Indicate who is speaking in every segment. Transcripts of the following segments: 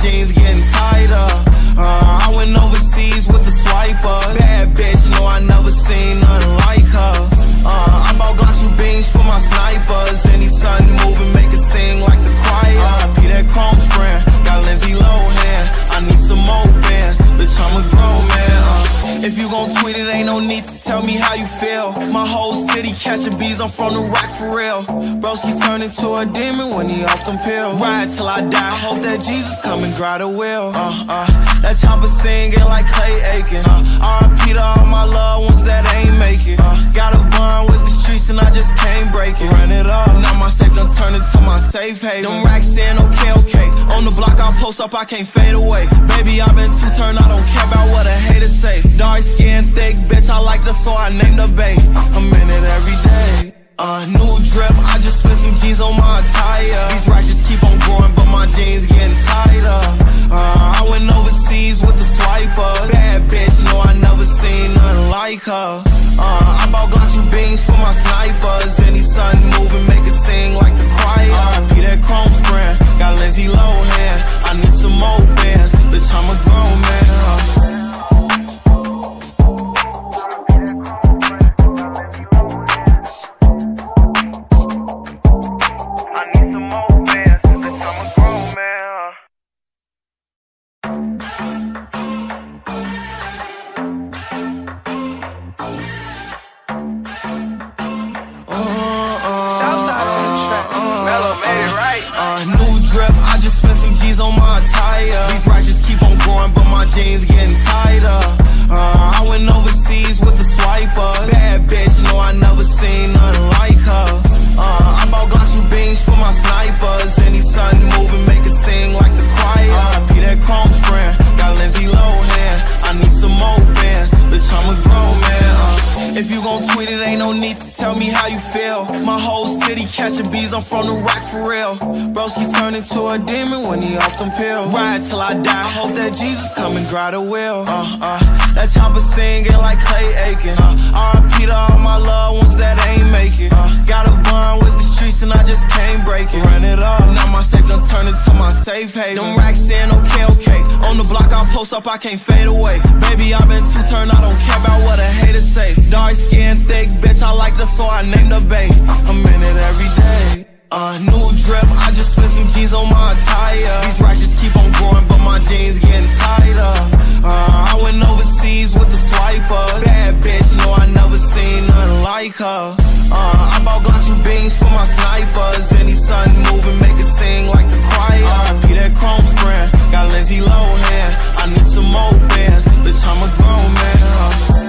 Speaker 1: jeans getting tighter. I went overseas with the swiper. Bad bitch, no, I never seen nothing like her. I bought Glock beans for my snipers. Any sun moving, make it sing like the choir. Be that chrome brand, got Lindsay Lohan. I need some more bands, bitch, I'm a grown man. If you gon' tweet it, ain't no need to tell me how you feel. My whole city catching bees, I'm from the rock for real. Broski turned into a demon when he off them pills. Ride till I die, hope that Jesus come and dry the wheel. That chopper singing like Clay Aiken. R.I.P. to all my loved ones that ain't make it. Got a bond with the streets and I just can't break it. Run it up, now my safe done turn into my safe haven. Them racks in, okay. On the block I post up, I can't fade away. Baby, I've been too turned, I don't care about what a hater say. Dark skin, thick bitch, I like her, so I named her bae. I'm in it every day. New drip, I just spent some G's on my attire. These righteous keep on growing, but my jeans getting tighter. I went overseas with the swiper. Bad bitch, no, I never seen nothing like her. I bought Glock beans for my snipers. Any sun moving, make it sing like the choir. Be that chrome brand, got Lindsay Lohan. I need some more bands, bitch, I'm a grown man.
Speaker 2: Southside on the track. Mellow made it right.
Speaker 1: New drip, I just spent some G's on my attire. These righteous keep on growing, but my jeans getting tighter. I went overseas with the swiper. Bad bitch, no, I never seen nothing like her. I bought Glock beans for my snipers. Any sun moving, make it sing like the choir. Be that chrome brand, got Lindsay Lohan. I need some more bands, bitch, I'm a grown man. If you gon' tweet it, ain't no need to tell me how you feel. My whole city catching bees, I'm from the rock for real. Broski turned into a demon when he off them pills. Ride till I die, hope that Jesus come and dry the wheel. That chopper singing like Clay Aiken. R.I.P. to all my loved ones that ain't make it. Got a bond with the streets and I just can't break it. Run it up, now my safe done turn into my safe haven. Them racks in, okay. On the block I post up, I can't fade away. Baby, I've been too turned, I don't care about what a hater say. Dark skin, thick bitch, I like her, so I named her bae. I'm in it every day. New drip, I just spent some G's on my attire. These righteous keep on growing, but my jeans getting tighter. I went overseas with the swiper. Bad bitch, no, I never seen nothing like her. I bought Glock beans for my snipers. Any sun moving, make it sing like the choir. Be that chrome brand, got Lindsay Lohan. I need some more bands, bitch, I'm a grown man.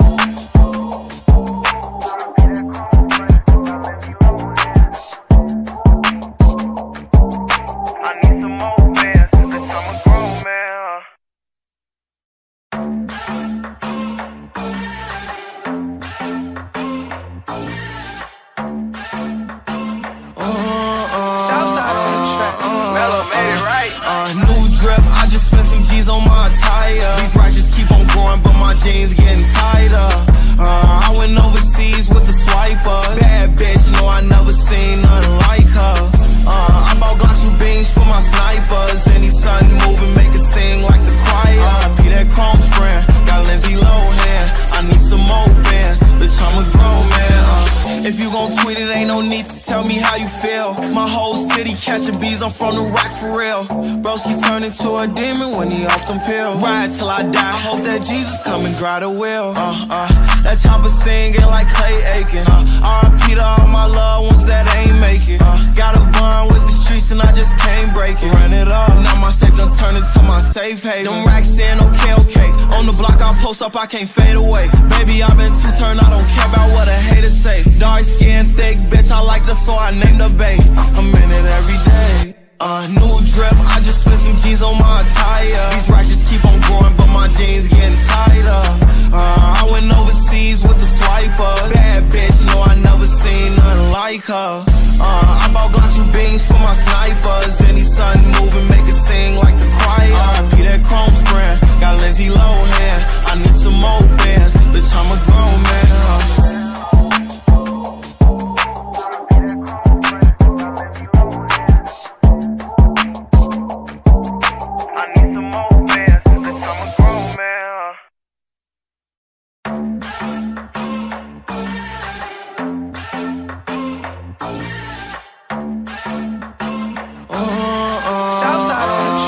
Speaker 2: Southside on the track. Mellow made it right.
Speaker 1: New drip, I just spent some G's on my attire. These righteous keep on growing, but my jeans getting tighter. I went overseas with the swiper. Bad bitch, no, I never seen nothing like her. I bought Glock beans for my snipers. Any sun moving, make it sing like the choir. Be that chrome brand, got Lindsay Lohan. I need some more bands, bitch, I'm a grown man. If you gon' tweet it, ain't no need to tell me how you feel. My whole city catching bees, I'm from the rock for real. Broski turned into a demon when he off them pills. Ride till I die, hope that Jesus come and dry the wheel. That chopper singing like Clay Aiken. R.I.P. to all my loved ones that ain't make it. Got a bond with the streets and I just can't break it. Run it up, now my safe done turn into my safe haven. Them racks in, okay. On the block I post up, I can't fade away. Baby, I've been too turned, I don't care about what a hater say. Dark skin, thick bitch, I like her, so I named her bae. I'm in it every day. New drip, I just spent some G's on my attire. These righteous keep on growing, but my jeans getting tighter. I went overseas with the swiper. Bad bitch, no, I never seen nothing like her. I bought Glock beans for my snipers. Any sun moving, make it sing like the choir. Be that chrome brand, got Lindsay Lohan. I need some more bands, bitch, I'm a grown man.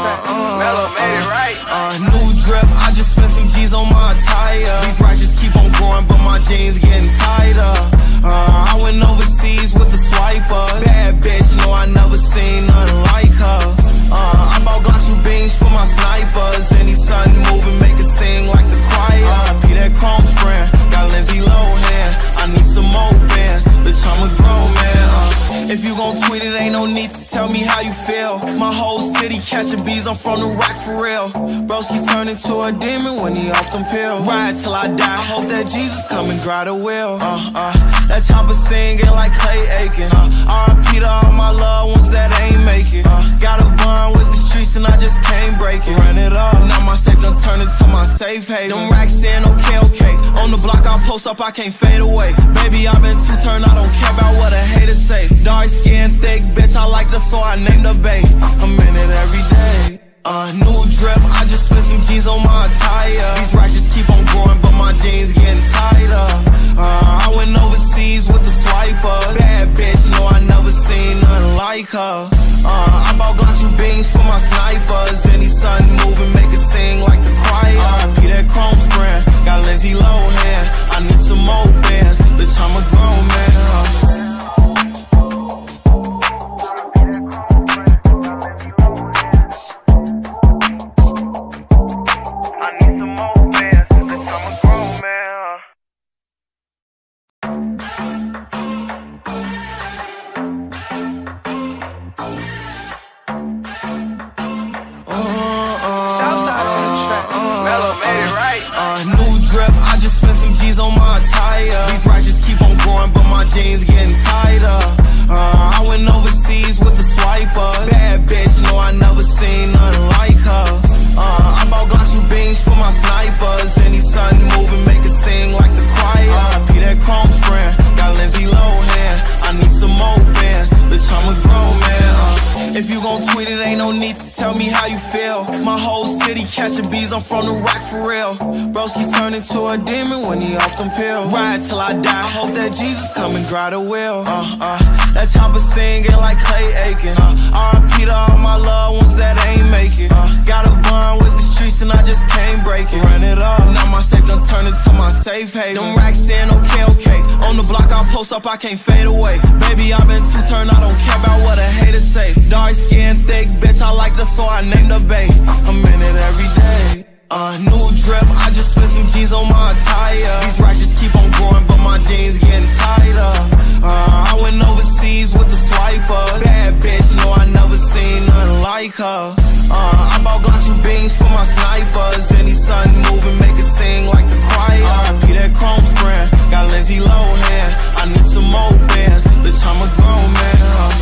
Speaker 2: Mello made it right.
Speaker 1: New drip, I just spent some G's on my attire. These righteous keep on growing, but my jeans getting tighter. I went overseas with the swiper. Bad bitch, no, I never seen nothing like her. I bought glock beans for my snipers. Any sun moving, make it sing like the choir. Be that chrome brand, got Lindsay Lohan. I need some more bands, bitch, I'm a grown man. If you gon' tweet it, ain't no need to tell me how you feel. My whole city catching bees, I'm from the rock for real. Broski turned into a demon when he off them pills. Ride till I die, hope that Jesus come and dry the wheel. That chopper singing like Clay Aiken. R.I.P. to all my loved ones that ain't make it. Got a bond with the streets and I just can't break it. Run it up, now my safe done turned into my safe haven. Them racks in, okay. On the block I post up, I can't fade away. Baby, I've been too turned, I don't care about what a hater say. Dark skin, thick bitch, I like her, so I named her babe. I'm in it every day. New drip, I just spent some G's on my attire. These righteous keep on growing, but my jeans getting tighter. I went overseas with the swiper. Bad bitch, no, I never seen nothing like her. I bought glock beans for my snipers. Any sun moving, make it sing like the choir. Be that chrome brand, got Lindsay Lohan. I need some more bands, bitch, I'm a grown man.
Speaker 2: Southside on the track. Mello made it right.
Speaker 1: New drip, I just spent some G's on my attire. These righteous keep on growing, but my jeans getting tighter. I went overseas with the swiper. Bad bitch, no, I never seen nothing like her. I bought glock beans for my snipers. Any sun moving, make it sing like the choir. Be that chrome brand, got Lindsay Lohan. I need some more bands, bitch, I'm a grown man. If you gon' tweet it, ain't no need to tell me how you feel. My whole city catching bees, I'm from the rock for real. Broski turned into a demon when he off them pills. Ride till I die, hope that Jesus come and dry the wheel. That chopper singing like Clay Aiken. R.I.P. to all my loved ones that ain't make it. Got a bond with the streets and I just can't break it. Run it up, now my safe done turned into my safe haven. Them racks in, okay. On the block I post up, I can't fade away. Baby, I've been too turned, I don't care about what a hater say. Dark skin, thick bitch, I like her, so I named her babe. I'm in it every day. New drip, I just spent some G's on my attire. These righteous keep on growing, but my jeans getting tighter. I went overseas with the swiper. Bad bitch, no, I never seen nothing like her. I bought glock beans for my snipers. Any sun moving, make it sing like the choir. Be that chrome brand, got Lindsay Lohan. I need some more bands, bitch, I'm a grown man.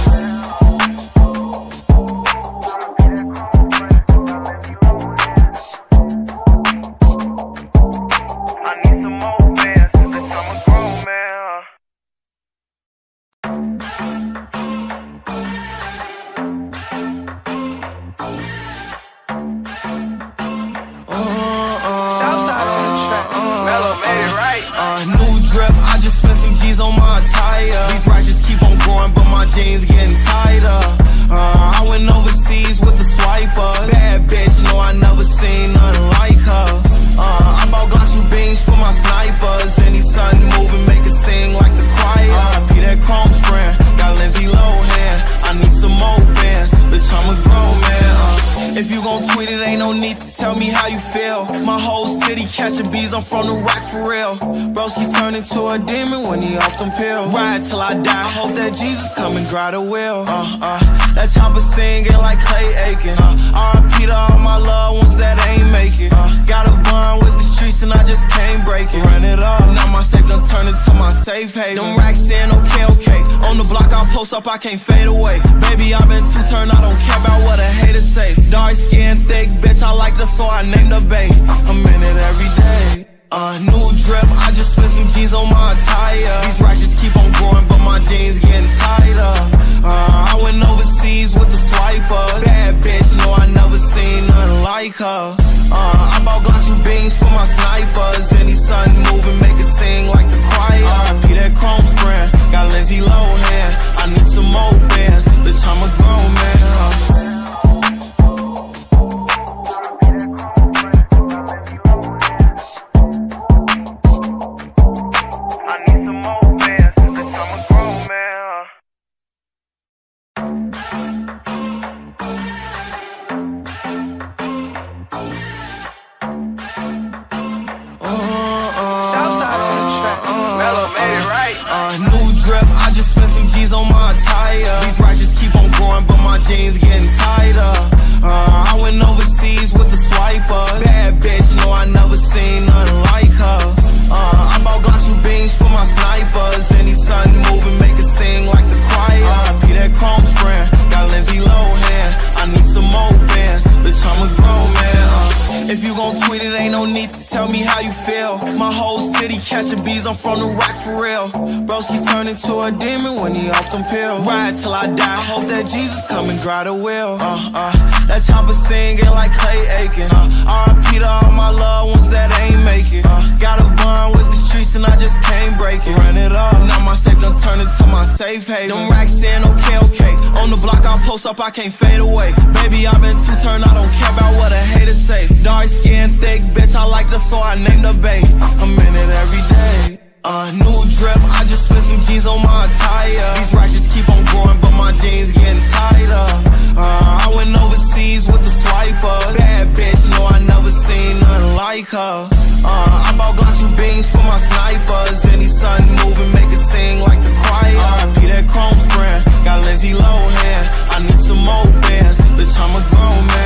Speaker 2: Southside on the track. Mello made it right.
Speaker 1: New drip, I just spent some G's on my attire. These righteous keep on growing, but my jeans getting tighter. I went overseas with the swiper. Bad bitch, no, I never seen nothing like her. I bought glock beans for my snipers. Any sun moving, make it sing like the choir. Be that chrome brand, got Lindsay Lohan. I need some more bands, bitch, I'm a grown man. If you gon' tweet it, ain't no need to tell me how you feel. My whole city catching bees, I'm from the rock for real. Broski turned into a demon when he off them pills. Ride till I die, hope that Jesus come and dry the wheel. That chopper singing like Clay Aiken. R.I.P. to all my loved ones that ain't make it. Got a bond with the streets and I just can't break it. Run it up, now my safe done turned into my safe haven. Them racks in, okay. On the block I post up, I can't fade away. Baby, I've been too turned, I don't care about what a hater say. Dark skin, thick bitch, I like her, so I named her babe. I'm in it every day. New drip, I just spent some G's on my attire. These righteous keep on growing, but my jeans getting tighter. I went overseas with the swiper. Bad bitch, no, I never seen nothing like her. I bought glock beans for my snipers. Any sun moving, make it sing like the choir. Be that chrome brand, got Lindsay Lohan. I need some more bands, bitch, I'm a grown man. attire. These righteous keep on growing, but my jeans getting tighter. I went overseas with the swiper. Bad bitch, no, I never seen nothing like her. I bought Glock beans for my snipers. Any sun moving, make it sing like the choir. Be that chrome brand, got Lindsay Lohan. I need some more bands, bitch, I'm a grown man. If you gon' tweet it, ain't no need to tell me how you feel. My whole city catching bees, I'm from the rock for real. Broski turned into a demon when he off them pills. Ride till I die, hope that Jesus come and dry the wheel. That chopper singing like Clay Aiken. R.I.P. to all my loved ones that ain't make it. Got a bond with the streets and I just can't break it. Run it up, now my safe done turn into my safe haven. Them racks in, okay. On the block I post up, I can't fade away. Baby, I've been too turned, I don't care about what a hater say. Dark skin, thick bitch, I like her, so I named her bae. I'm in it every day. New drip, I just spent some G's on my attire. These righteous keep on growing, but my jeans getting tighter. I went overseas with the swiper. Bad bitch, no, I never seen nothing like her. I bought Glock beans for my snipers. Any sun moving, make it sing like the choir. Be that chrome brand, got Lindsay Lohan. I need some more bands, bitch, I'm a grown man.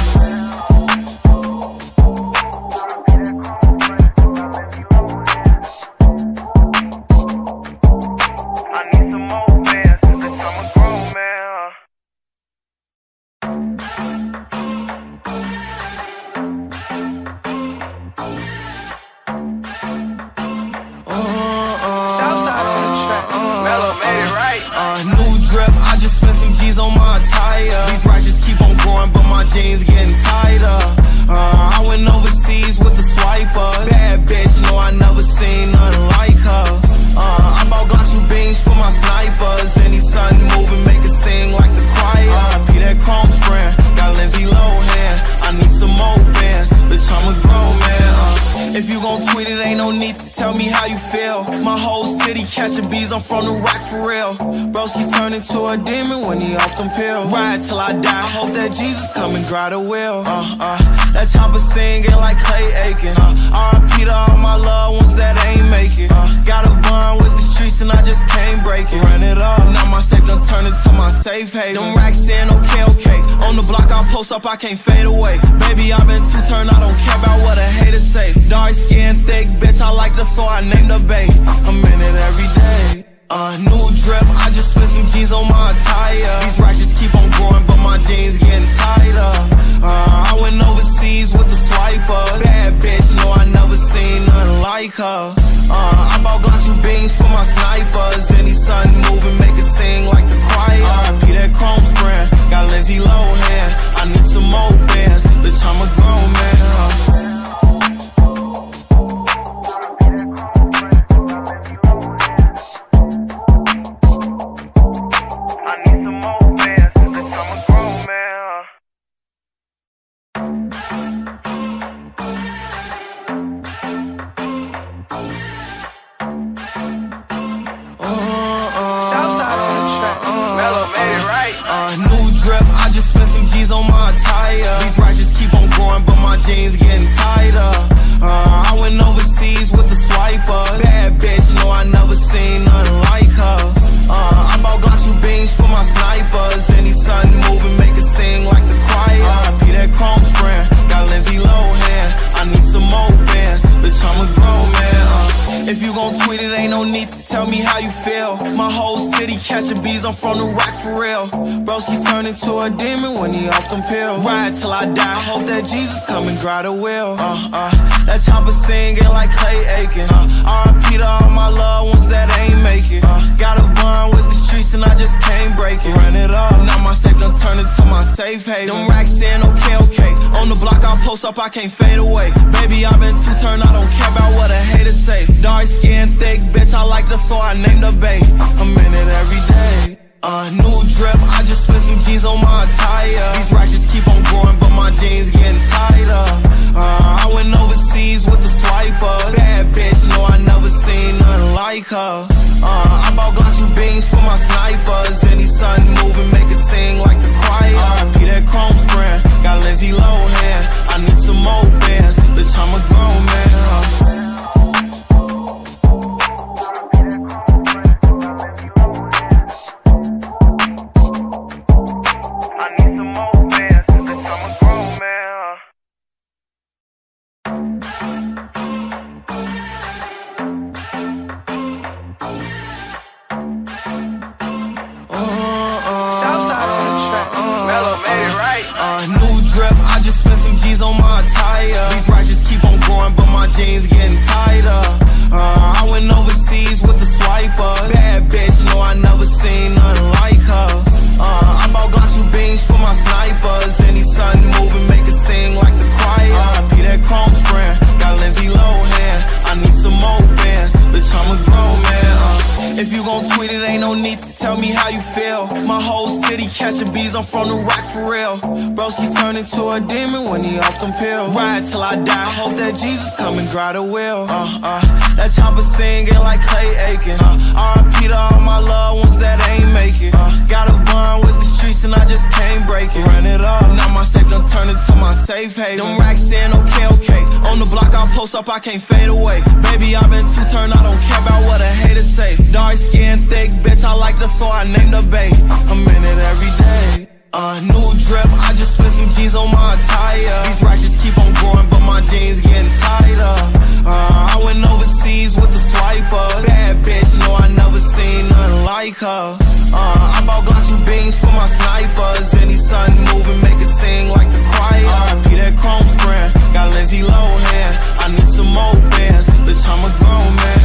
Speaker 2: Southside on the track. Mello made it right.
Speaker 1: New drip, I just spent some G's on my attire. These righteous keep on growing, but my jeans getting tighter. I went overseas with the swiper. Bad bitch, no, I never seen nothing like her. I bought Glock beans for my snipers. Any sun moving, make it sing like the choir. Be that chrome brand, got Lindsay Lohan. I need some more bands, bitch, I'm a grown man. If you gon' tweet it, ain't no need to tell me how you feel. My whole city catching bees, I'm from the rock for real. Broski turned into a demon when he off them pills. Ride till I die, hope that Jesus come and dry the wheel. That chopper singing like Clay Aiken. R.I.P. to all my loved ones that ain't make it. Got a bond with the streets and I just can't break it. Run it up, now my safe done turn into my safe haven. Them racks in, okay. On the block I post up, I can't fade away. Baby, I've been too turned, I don't care about what a hater say. Dark skin, thick bitch, I like her, so I named her bae. I'm in it every day. New drip, I just spent some G's on my attire. These righteous keep on growing, but my jeans getting tighter. I went overseas with the swiper. Bad bitch, no, I never seen nothing like her. I bought Glock beans for my snipers. Any sun moving, make it sing like the choir. Be that chrome brand, got Lindsay Lohan. I need some more bands, bitch, I'm a grown man.
Speaker 2: Southside on the track. Mello made it right.
Speaker 1: New drip, I just spent some G's on my attire. These righteous keep on growing, but my jeans getting tighter. I went overseas with the swiper. Bad bitch, no, I never seen nothing like her. I bought Glock beans for my snipers. Any sun moving, make it sing like the choir. Be that chrome brand, got Lindsay Lohan. I need some more bands, bitch, I'm a grown man. If you gon' tweet it, ain't no need to tell me how you feel. My whole city catching bees, I'm from the rock for real. Broski turned into a demon when he off them pills. Ride till I die, hope that Jesus come and dry the wheel. That chopper singing like Clay Aiken. R.I.P. to all my loved ones that ain't make it. Got a bond with the streets and I just can't break it. Run it up, now my safe done turn into my safe haven. Them racks in, okay. On the block I post up, I can't fade away. Baby, I've been too turned, I don't care about what a hater say. Dark skin, thick bitch, I like her, so I named her bae. I'm in it every day. New drip, I just spent some G's on my attire. These righteous keep on growing, but my jeans getting tighter. I went overseas with the swiper. Bad bitch, no, I never seen nothing like her. I bought Glock beans for my snipers. Any sun moving, make it sing like the choir. Be that chrome brand, got Lindsay Lohan. I need some more bands, bitch, I'm a grown man. New drip, I just spent some G's on my attire. These righteous keep on growing, but my jeans getting tighter. I went overseas with the swiper. Bad bitch, no, I never seen nothing like her. I bought glock 2 beans for my snipers. Any sudden moving, make it sing like the choir. Be that chrome sprint, got Lindsay Lohan. I need some more bands, bitch, I'm a grown man. If you gon' tweet it, ain't no need to tell me how you feel. My whole city catching bees, I'm from the rock for real. Broski turned into a demon when he off them pills. Ride till I die, hope that Jesus come and grab the wheel. That chopper singing like Clay Aiken. R.I.P. to all my loved ones that ain't make it. Got a bond with the streets and I just can't break it. Run it up, now my safe done turned into my safe haven. Them racks in, okay. On the block I post up, I can't fade away. Baby, I've been too turned, I don't care about what a hater say. Dark skin, thick bitch, I like her, so I named her babe. I'm in it every day. New drip, I just spent some G's on my attire. These righteous keep on growing, but my jeans getting tighter. I went overseas with the swiper. Bad bitch, no, I never seen nothing like her. I bought glock 2 beans for my snipers. Any sudden moving, make it sing like the choir. Be that chrome sprint, got Lindsay Lohan. I need some more bands, bitch, I'm a grown man.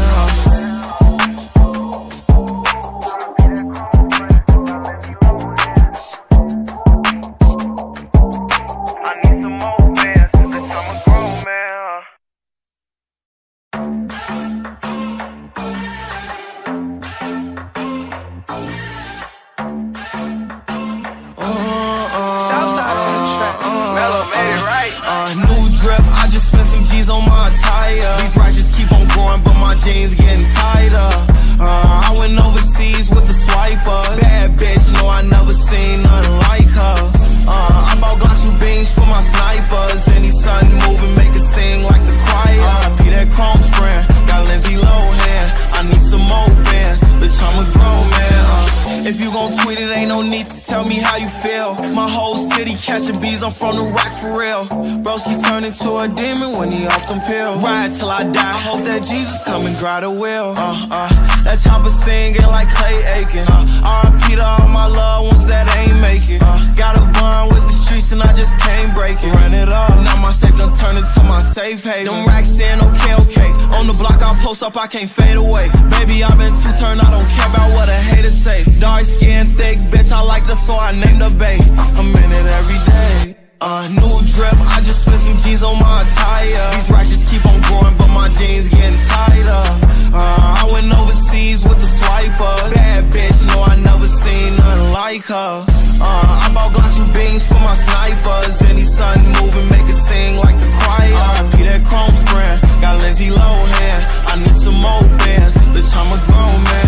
Speaker 2: Southside on the track. Mellow made it right.
Speaker 1: New drip, I just spent some G's on my attire. These righteous keep on growing, but my jeans getting tighter. I went overseas with the swiper. Bad bitch, no, I never seen nothing like her. I bought glock 2 beans for my snipers. Any sudden moving, make it sing like the choir. Be that chrome sprint, got Lindsay Lohan. I need some more bands, bitch, I'm a grown man. If you gon' tweet it, ain't no need to tell me how you feel. My whole city catching bees, I'm from the rock for real. Broski turned into a demon when he off them pills. Ride till I die, hope that Jesus come and grab the wheel. That chopper singing like Clay Aiken. R.I.P. to all my loved ones that ain't make it. Got a bond with the streets and I just can't break it. Run it up, now my safe done turned into my safe haven. Them racks in, okay. On the block I post up, I can't fade away. Baby, I've been too turned, I don't care about what a hater say. Dark skin, thick bitch, I like her, so I named her babe. I'm in it every day. New drip, I just spent some G's on my attire. These righteous keep on growing, but my jeans getting tighter. I went overseas with the swiper. Bad bitch, no, I never seen nothing like her. I bought glock 2 beans for my snipers. Any sudden moving, make it sing like the choir. Be that chrome sprint, got Lindsay Lohan. I need some more bands, bitch, I'm a grown man.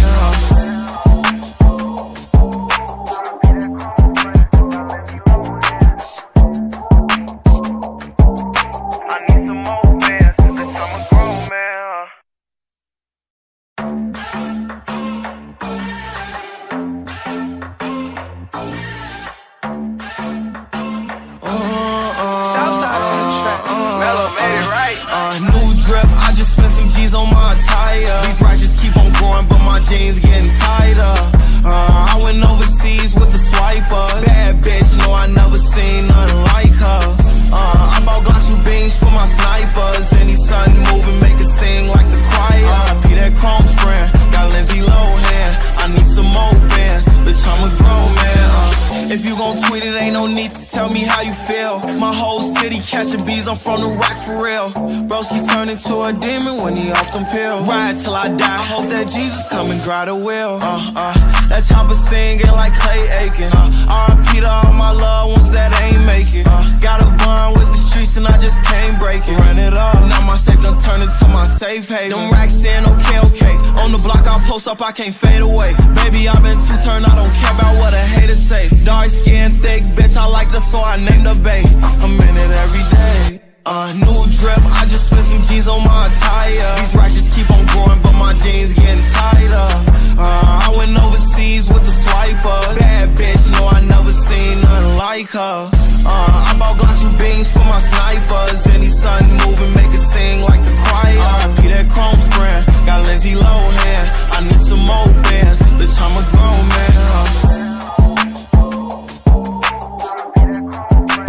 Speaker 2: Southside on the track. Mellow made it right.
Speaker 1: New drip, I just spent some G's on my attire. These righteous keep on growing, but my jeans getting tighter. I went overseas with the swiper. Bad bitch, no, I never seen nothing like her. I bought glock 2 beans for my snipers. Any sudden moving, make it sing like the choir. Be that chrome sprint, got Lindsay Lohan. I need some more bands, bitch, I'm a grown man. If you gon' tweet it, ain't no need to tell me how you feel. My whole city catching bees, I'm from the rock for real. Broski turned into a demon when he off them pills. Ride till I die, hope that Jesus come and grab the wheel. That chopper singing like Clay Aiken. R.I.P. to all my loved ones that ain't make it. Got a bond with the streets and I just can't break it. Run it up, now my safe done turned into my safe haven. Them racks in, okay. On the block I post up, I can't fade away. Baby, I've been too turned, I don't care about what a hater say. Dark skin, thick bitch, I like her, so I named her babe. I'm in it every day. New drip, I just spent some G's on my attire. These righteous keep on growing, but my jeans getting tighter. I went overseas with the swiper. Bad bitch, no, I never seen nothing like her. I bought glock 2 beans for my snipers. Any sudden moving, make it sing like the choir. Be that chrome sprint, got Lindsay Lohan. I need some more bands, bitch, I'm a grown man.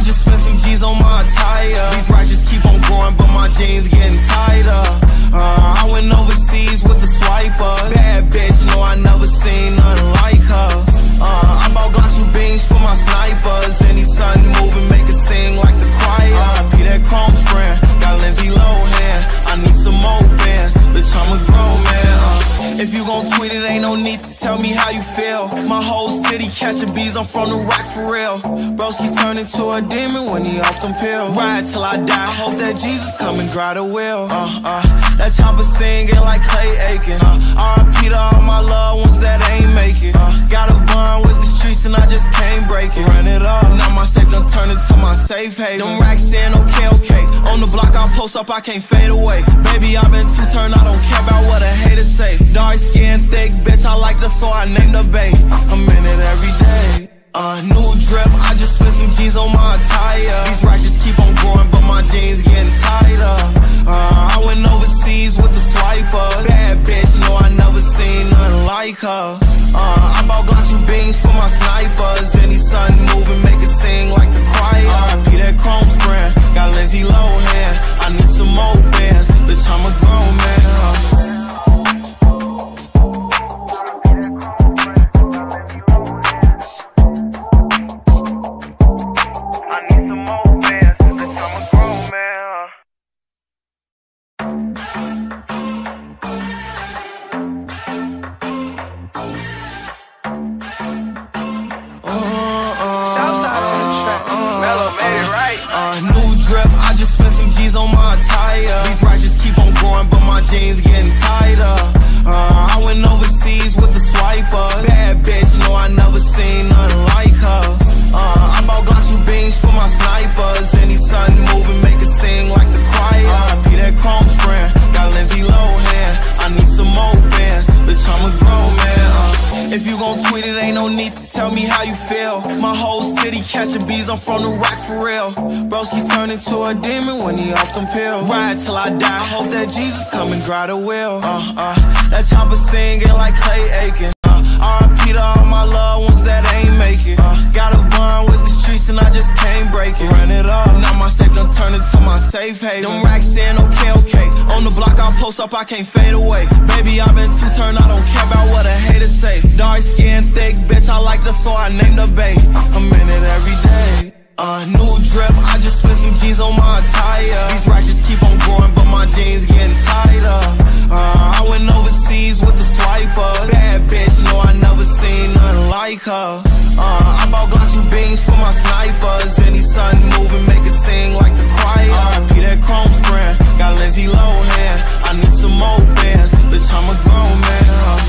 Speaker 1: just spent some G's on my attire. These righteous keep on growing, but my jeans getting tighter. I went overseas with the swiper. Bad bitch, no, I never seen nothing like her. I bought glock 2 beans for my snipers. Any sun moving, make it sing like the choir. P that chrome spraying, got Lindsay Lohan. I need some more bands, bitch, I'm a grown man. If you gon' tweet it, ain't no need to tell me how you feel. My whole city catching bees, I'm from the rock for real. Broski turned into a demon when he off them pills. Ride till I die, hope that Jesus come and grab the wheel. That chopper singing like Clay Aiken. R.I.P. to all my loved ones that ain't make it. Got a bond with the streets and I just can't break it. Run it up, now my safe done turned into my safe haven. Them racks in, okay. On the block I'll post up, I can't fade away. Baby, I've been too turned, I don't care about what a hater say. Dark skin, thick bitch, I like her, so I named her bae. I'm in it every day. New drip, I just spent some G's on my attire. These righteous keep on growing, but my jeans getting tighter. I went overseas with the swiper. Bad bitch, no, I never seen nothing like her. I bought glock 2 beans for my snipers. Any sun moving, make it sing like the choir. P that chrome spraying, got Lindsay Lohan. I need some more bands, bitch, I'm a grown man.
Speaker 2: Southside on the track. Mello made it right.
Speaker 1: New drip, I just spent some G's on my attire. These righteous keep on growing, but my jeans getting tighter. I went overseas with the swiper. Bad bitch, no, I never seen nothing like her. I bought glock 2 beans for my snipers. Any sun moving, make it sing like the choir. P that chrome spraying, got Lindsay Lohan. I need some more bands, bitch, I'm a grown man. If you gon' tweet it, ain't no need to tell me how you feel. My whole city catching bees, I'm from the rock for real. Broski turned into a demon when he off them pills. Ride till I die, hope that Jesus come and grab the wheel. That chopper singing like Clay Aiken. R.I.P. to all my loved ones that ain't make it. Got a bond with the streets and I just can't break it. Run it up, now my safe done turned into my safe haven. Them racks in, okay. On the block I'll post up, I can't fade away. Baby, I've been too turned, I don't care about what a hater say. Dark skin, thick bitch, I like her, so I named her bae. I'm in it every day. New drip, I just spent some G's on my attire. These righteous keep on growing, but my jeans getting tighter. I went overseas with the swiper. Bad bitch, no, I never seen nothing like her. I bought glock 2 beans for my snipers. Any sun moving, make it sing like the choir. P that chrome spraying, got Lindsay Lohan. I need some more bands, bitch, I'm a grown man.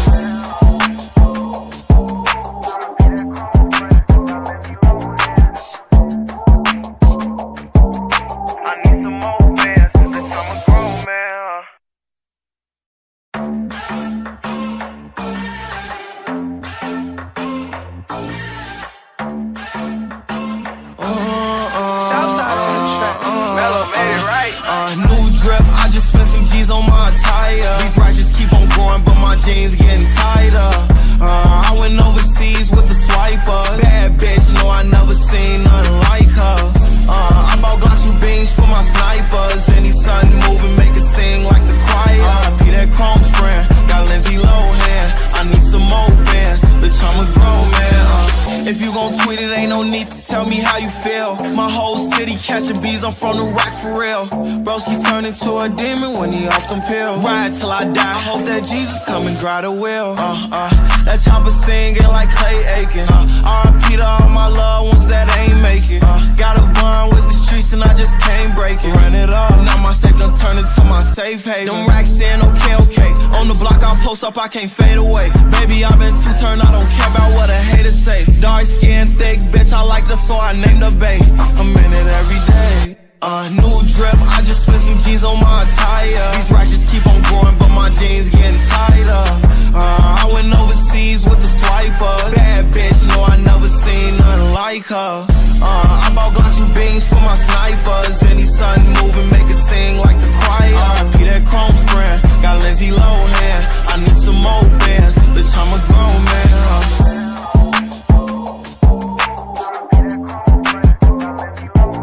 Speaker 2: Southside on the track. Mello made it right.
Speaker 1: New drip, I just spent some G's on my attire. These righteous keep on growing, but my jeans getting tighter. I went overseas with the swiper. Bad bitch, no, I never seen nothing like her. I bought glock 2 beans for my snipers. Any sun moving, make it sing like the choir. P that chrome spraying, got Lindsay Lohan. I need some more bands, bitch, I'm a grown man. If you gon' tweet it, ain't no need to tell me how you feel. My whole city catching bees, I'm from the rock for real. Broski turned into a demon when he off them pills. Ride till I die, hope that Jesus come and grab the wheel. That chopper singing like Clay Aiken. R.I.P. to all my loved ones that ain't make it. Got a bond with the streets and I just can't break it. Run it up, now my safe done turned into my safe haven. Them racks in, okay. On the block I'll post up, I can't fade away. Baby, I've been too turned, I don't care about what a hater say. Dark skin, thick bitch, I like her, so I named her bae. I'm in it every day. New drip, I just spent some G's on my attire. These righteous keep on growing, but my jeans getting tighter. I went overseas with the swiper. Bad bitch, no, I never seen nothing like her. I bought glock 2 beans for my snipers. Any sun moving, make it sing like the choir. P that chrome spraying, got Lindsay Lohan. I need some more bands, bitch, I'm a grown man.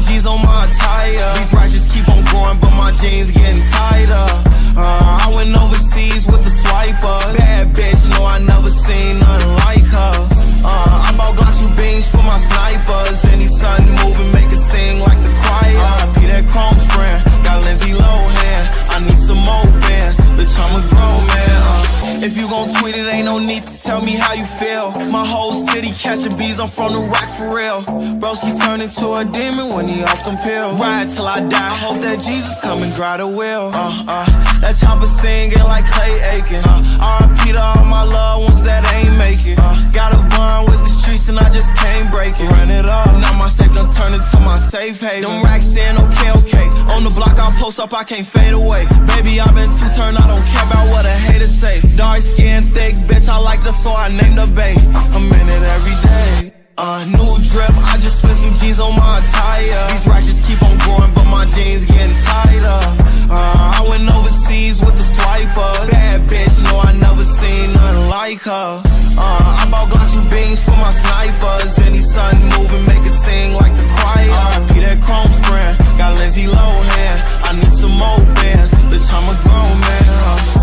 Speaker 1: G's on my attire. These righteous keep on growing, but my jeans getting tighter. I went overseas with the swiper. Bad bitch, no, I never seen nothing like her. I bought glocks with beans for my snipers. Any sun moving, make it sing like the choir. P that chrome spraying, got Lindsay Lohan. I need some more bands, bitch, I'm a grown man. If you gon' tweet it, ain't no need to tell me how you feel. My whole city catching bees, I'm from the rock for real. Broski turned into a demon when he off them pills. Ride till I die, hope that Jesus come and grab the wheel. That chopper singing like Clay Aiken. R.I.P. to all my loved ones that ain't make it. Got a bond with the streets and I just can't break it. Run it up, now my safe done turned into my safe haven. Them racks in, okay. On the block I'll post up, I can't fade away. Baby, I've been too turned, I don't care about what a hater say. Dark skin, thick bitch, I like her, so I named her bae. I'm in it every day. New drip, I just spent some G's on my attire. These righteous keep on growing, but my jeans getting tighter. I went overseas with the swiper. Bad bitch, no, I never seen nothing like her. I bought glocks with beans for my snipers. Any sun moving, make it sing like the choir. P that chrome spraying, got Lindsay Lohan. I need some more bands, bitch, I'm a grown man.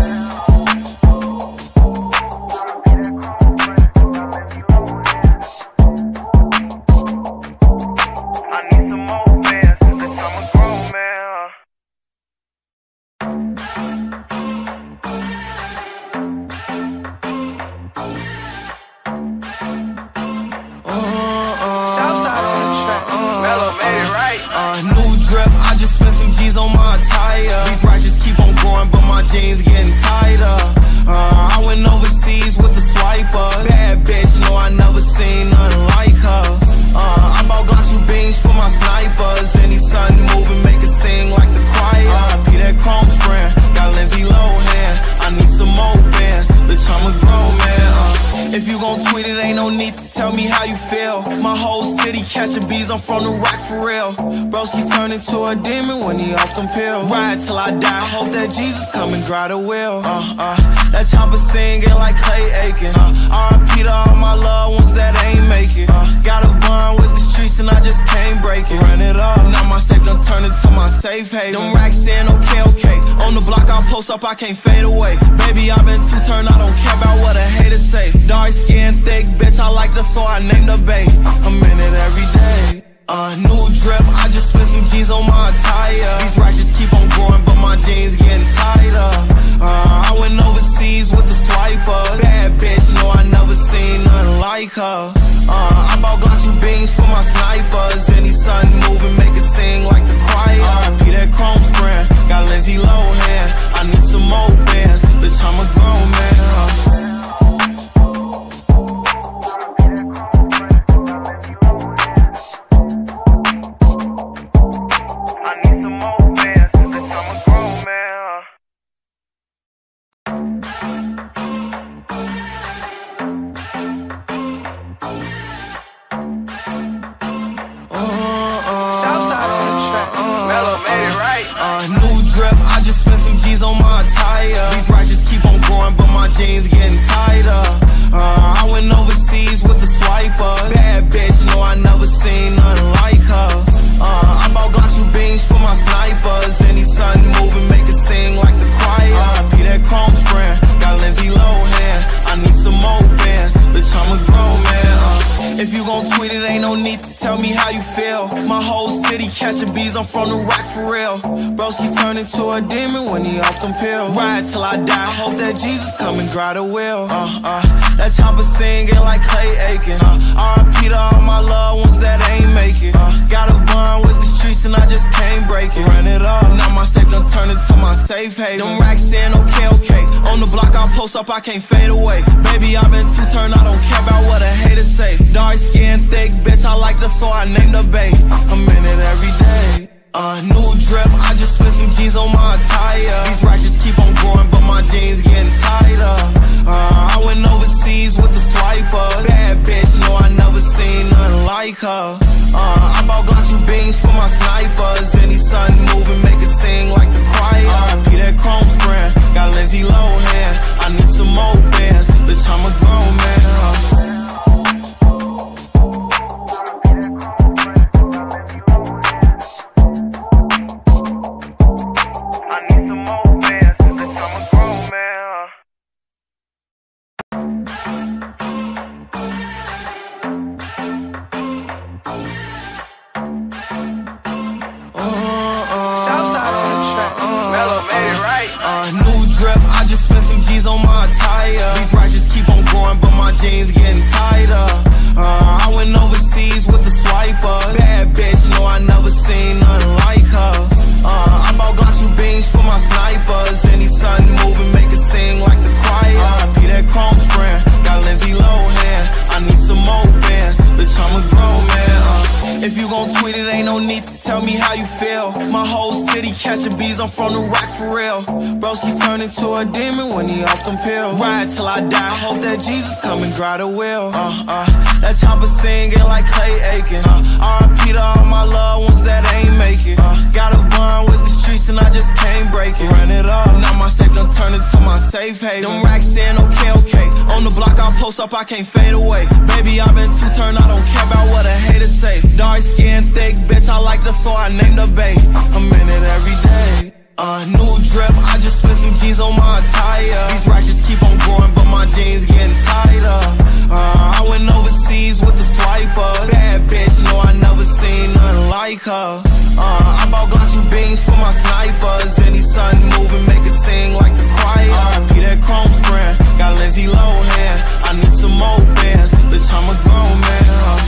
Speaker 2: Southside on the track. Mello made it right.
Speaker 1: New drip, I just spent some G's on my attire. These righteous keep on growing, but my jeans getting tighter. I went overseas with the swiper. Bad bitch, no, I never seen nothing like her. I bought glocks with beans for my snipers. Any sun moving, make it sing like the choir. P that chrome spraying, got Lindsay Lohan. I need some more bands, bitch, I'm a grown man. If you gon' tweet it, ain't no need to tell me how you feel. My whole city catching bees, I'm from the rock for real. Broski turned into a demon when he off them pills. Ride till I die, hope that Jesus come and grab the wheel. That chopper singing like Clay Aiken. R.I.P. to all my loved ones that ain't make it. Got a bond with the streets and I just can't break it. Run it up, now my safe done turned into my safe haven. Them racks in, okay. On the block I'll post up, I can't fade away. Baby, I've been too turned, I don't care about what a hater say. Dark skin, thick bitch, I like her, so I named her bae. I'm in it every day. New drip, I just spent some G's on my attire. These righteous keep on growing, but my jeans getting tighter. I went overseas with the swiper. Bad bitch, no, I never seen nothing like her. I bought glocks with beans for my snipers. Any sun moving, make it sing like the choir. P that chrome spraying, got Lindsay Lohan. I need some more bands, bitch, I'm a grown man.
Speaker 2: Southside on the track. Mello made it right.
Speaker 1: New drip, I just spent some G's on my attire. These righteous keep on growing, but my jeans getting tighter. I went overseas with the swiper. Bad bitch, no, I never seen nothing like her. I bought glocks with beans for my snipers. Any sun moving, make it sing like the choir. P that chrome spraying, got Lindsay Lohan. I need some more bands, bitch, I'm a grown man. If you gon' tweet it, ain't no need to tell me how you feel. My whole city catching bees, I'm from the rock for real. Broski turned into a demon when he off them pills. Ride till I die, hope that Jesus come and grab the wheel. That chopper singing like Clay Aiken. R.I.P. to all my loved ones that ain't make it. Got a bond with the streets and I just can't break it. Run it up, now my safe done turned into my safe haven. Them racks in, okay. On the block I'll post up, I can't fade away. Baby, I've been too turned, I don't care about what a hater say. Dark skin, thick bitch, I like her, so I named her bae. I'm in it every day. New drip, I just spent some G's on my attire. These righteous keep on growing, but my jeans getting tighter. I went overseas with the swiper. Bad bitch, no, I never seen nothing like her. I bought glocks with beans for my snipers. Any sun moving, make it sing like the choir. P that chrome spraying, got Lindsay Lohan. I need some more bands, bitch, I'm a grown man.
Speaker 2: Mello made it right.
Speaker 1: New drip, I just spent some G's on my attire. These righteous keep on growing, but my jeans getting tighter. I went overseas with the swiper. Bad bitch, no, I never seen nothing like her. I bought glock beans for my snipers. Any sun moving, make it sing like the choir. Be that chrome brand, got Lindsay Lohan. I need some more bands, bitch, I'm a grown man. If you gon' tweet it, ain't no need to tell me how you feel. My whole city catching bees, I'm from the rock for real. Broski turned into a demon when he off them pills. Ride till I die, hope that Jesus come and dry the wheel. That chopper singing like Clay Aiken. R.I.P. to all my loved ones that ain't make it. Got a bond with the streets and I just can't break it. Run it up, now my safe done turned into my safe haven. Them racks in, okay. On the block I post up, I can't fade away. Baby, I've been too turned, I don't care about what a hater say. Dark skin, thick bitch, I like her, so I named her babe. I'm in it every day. New drip, I just spent some G's on my attire. These righteous keep on growing, but my jeans getting tighter. I went overseas with the swiper. Bad bitch, no, I never seen nothing like her. I bought glock beans for my snipers. Any sun moving, make it sing like the choir. Be that chrome brand, got Lindsay Lohan. I need some more bands, bitch, I'm a grown man.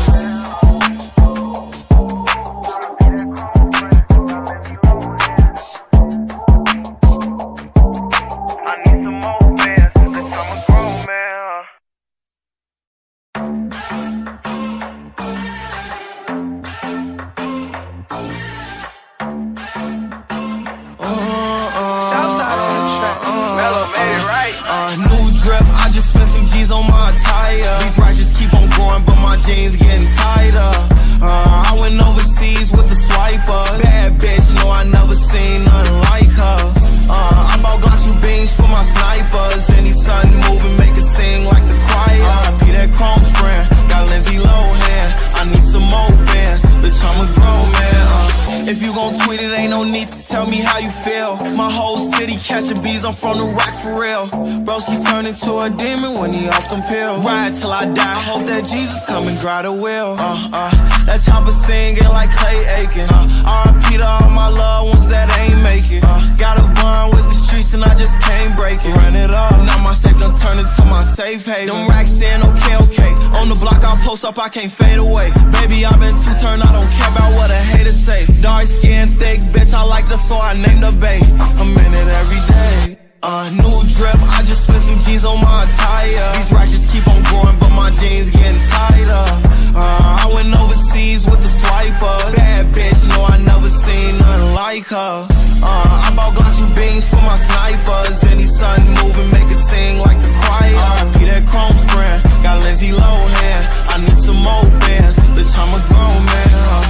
Speaker 2: Southside on the track. Mello made it right.
Speaker 1: New drip, I just spent some G's on my attire. These righteous keep on growing, but my jeans getting tighter. I went overseas with the swiper. Bad bitch, no, I never seen nothing like her. I bought glock beans for my snipers. Any sun moving, make it sing like the choir. Be that chrome brand, got Lindsay Lohan. I need some more bands, bitch, I'm a grown man. If you gon' tweet it, ain't no need to tell me how you feel. My whole city catching bees, I'm from the rock for real. Broski turned into a demon when he off them pills. Ride till I die, hope that Jesus come and dry the wheel. That chopper singing like Clay Aiken. R.I.P. to all my loved ones that ain't make it. Got a bond with the streets and I just can't break it. Run it up, now my safe done turned into my safe haven. Them racks in, okay. On the block I post up, I can't fade away. Baby, I've been too turned, I don't care about what a hater say. Dark skin, thick bitch, I like her, so I named her babe. I'm in it every day. New drip, I just spent some G's on my attire. These righteous keep on growing, but my jeans getting tighter. I went overseas with the swiper. Bad bitch, no, I never seen nothing like her. I bought glock beans for my snipers. Any sun moving, make it sing like the choir. Be that chrome brand, got Lindsay Lohan. I need some more bands, bitch, I'm a grown man.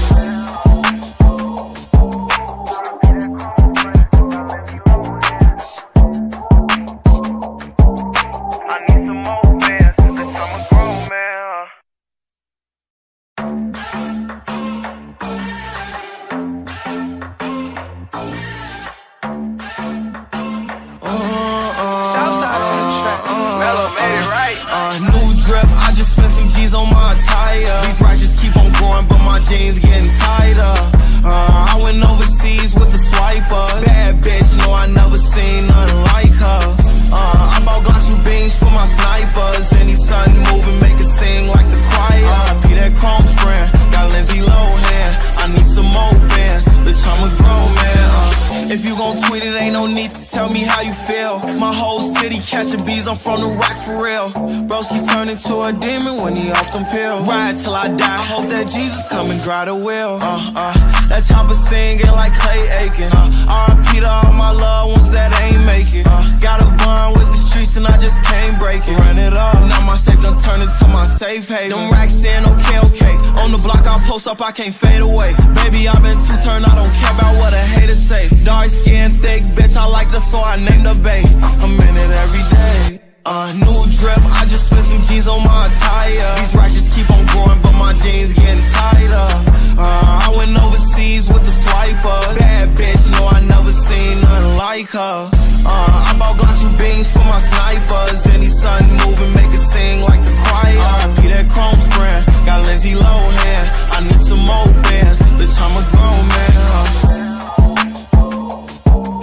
Speaker 2: Southside on the track. Mello made it right.
Speaker 1: New drip, I just spent some G's on my attire. These righteous keep on growing, but my jeans getting tighter. I went overseas with the swiper. Bad bitch, no, I never seen nothing like her. I bought glock beans for my snipers. Any sun moving, make it sing like the choir. Be that chrome brand, got Lindsay Lohan. I need some more bands, bitch, I'm a grown man. If you gon' tweet it, ain't no need to tell me how you feel. My whole city catching bees, I'm from the rock for real. Broski turned into a demon when he off them pills. Ride till I die, hope that Jesus come and dry the wheel. That chopper singing like Clay Aiken. R.I.P. to all my loved ones that ain't make it. Got a bond with the streets and I just can't break it. Run it up, now my safe done turned into my safe haven. Them racks in, okay. On the block I post up, I can't fade away. Baby, I've been too turned, I don't care about what a hater say. Dark skin, thick bitch, I like her, so I named her babe. I'm in it every day. New drip, I just spent some G's on my attire. These righteous keep on growing, but my jeans getting tighter. I went overseas with the swiper. Bad bitch, no, I never seen nothing like her. I bought glock beans for my snipers. Any sun moving, make it sing like the choir. Be that chrome brand, got Lindsay Lohan. I need some more bands, bitch, I'm a grown man.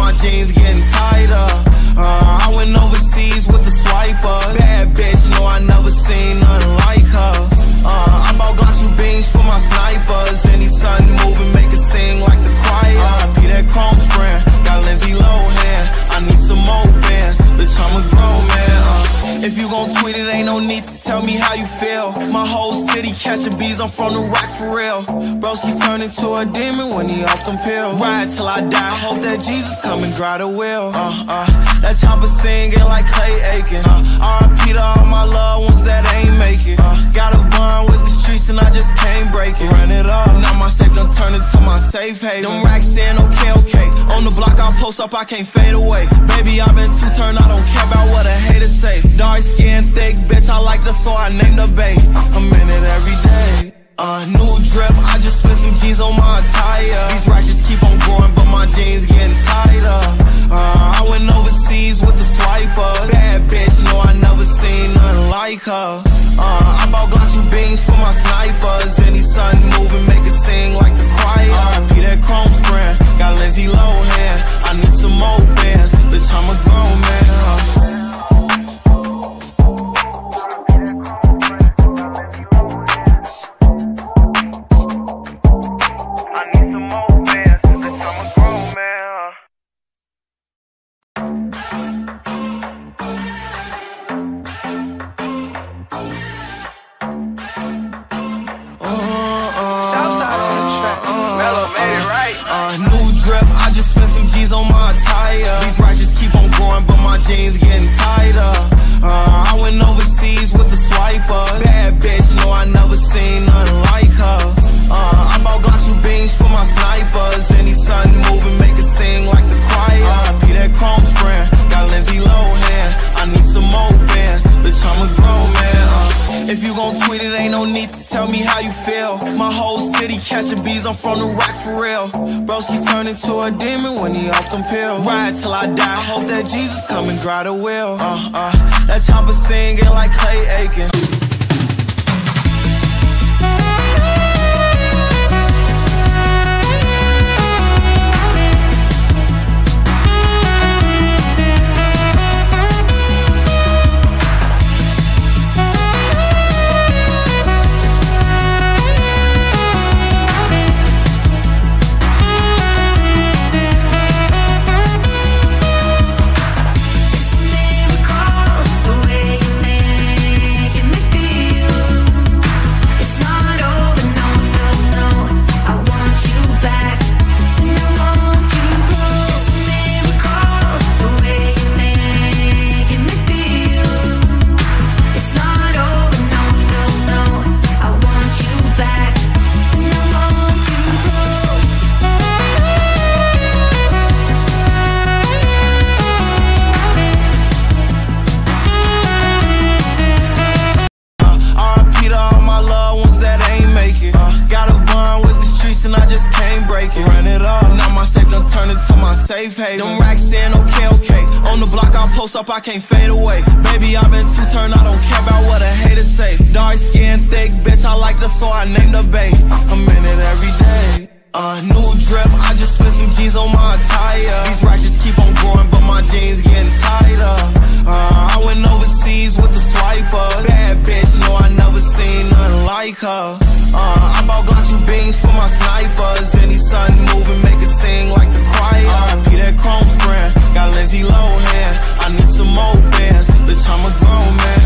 Speaker 1: my jeans getting tighter. I went overseas with the swiper. Bad bitch, no, I never seen nothing like her. I bought glock 2 beans for my snipers. Any sun moving, make it sing like the choir. Be that chrome spraying, got Lindsay Lohan. I need some more bands, bitch, I'm a grown man. If you gon' tweet it, ain't no need to tell me how you feel. My whole city catching bees, I'm from the rock for real. Broski turned into a demon when he off them pills. Ride till I die, hope that Jesus come and grab the wheel. That chopper singing like Clay Aiken. R.I.P. to all my loved ones that ain't make it. Got a bond with the streets and I just can't break it. Run it up, now my safe done turned into my safe haven. Them racks in, okay. On the block I post up, I can't fade away. Baby, I've been too turned, I don't care about what a hater say. Dark skin, thick, bitch, I like the so I named the bae. I'm in it every day. New drip, I just spent some G's on my attire. These ratchets keep on growing, but my jeans getting tighter. I went overseas with the swiper. Bad bitch, no, I never seen nothing like her. I bought glock 2 beans for my snipers. Any sun moving, make it sing like the choir. Be that chrome spraying, got Lindsay Lohan. I need some more bands, bitch, I'm a grown man.
Speaker 2: Southside on the track. Mello made it right.
Speaker 1: New drip, I just spent some G's on my attire. These ratchets keep on growing, but my jeans getting tighter. I went overseas with the swiper. Bad bitch, no, I never seen nothing like her. I bought glock 2 beans for my snipers. Any sun moving, make it sing like the choir. Be that chrome spraying, got Lindsay Lohan. I need some more bands, bitch, I'm a grown man. If you gon' tweet it, ain't no need to tell me how you feel. My whole city catching bees, I'm from the rock for real. Broski turned into a demon when he off them pills. Ride till I die, hope that Jesus come and grab the wheel. That chopper singing like Clay Aiken. Them racks in, okay. On the block I post up, I can't fade away. Baby, I've been too turned, I don't care about what a hater say. Dark skin, thick, bitch, I like the so I named the bae. I'm in it every day. New drip, I just spent some G's on my attire. These ratchets keep on growing, but my jeans getting tighter. I went overseas with the swiper. Bad bitch, no, I never seen nothing like her. I bought glock 2 beans for my snipers. Any sun moving, make it sing like the choir. Be that chrome spraying, got Lindsay Lohan. I need some more bands, bitch, I'm a grown man.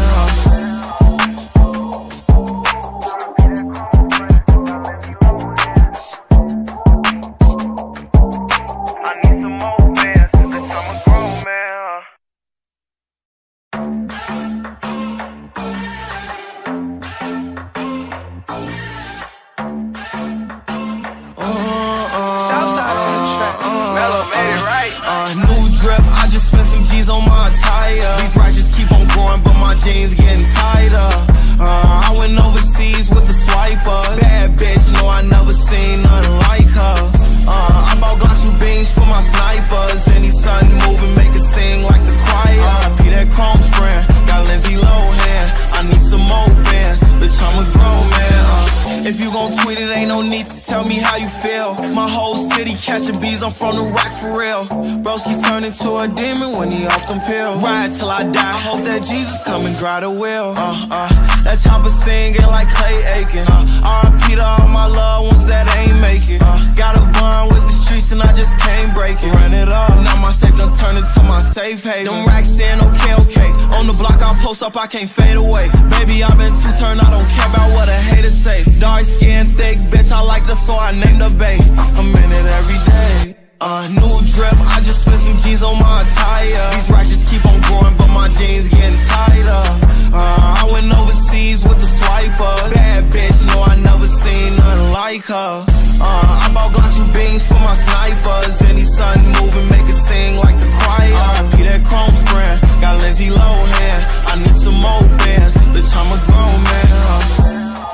Speaker 2: Southside on the track. Mello made it right.
Speaker 1: New drip, I just spent some G's on my attire. These ratchets keep on growing, but my jeans getting tighter. I went overseas with the swiper. Bad bitch, no, I never seen nothing like her. I bought glock 2 beans for my snipers. Any sun moving, make it sing like the choir. Be that chrome spraying, got Lindsay Lohan. I need some more bands, bitch, I'm a grown man. If you gon' tweet it, ain't no need to tell me how you feel. My whole city catching bees, B's, I'm from the rock for real. Broski turned into a demon when he off them pills. Ride till I die, hope that Jesus come and grab the wheel. That chopper singing like Clay Aiken. R.I.P. to all my loved ones that ain't make it. Got a bond with the streets and I just can't break it. Run it up, now my safe done turned into my safe haven. Them racks in, okay. On the block I'll post up, I can't fade away. Baby, I've been too turned, I don't care about what a hater say. Dark skin, thick bitch, I like her, so I named her babe. I'm in it every day. New drip, I just spent some G's on my attire. These righteous keep on growing, but my jeans getting tighter. I went overseas with the swiper. Bad bitch, no, I never seen nothing like her. I bought Glock beans for my snipers. Any sun moving, make it sing like the choir. R.I.P. that chrome friend. Got Lindsay Lohan, I need some more bands. Bitch, I'm a grown man.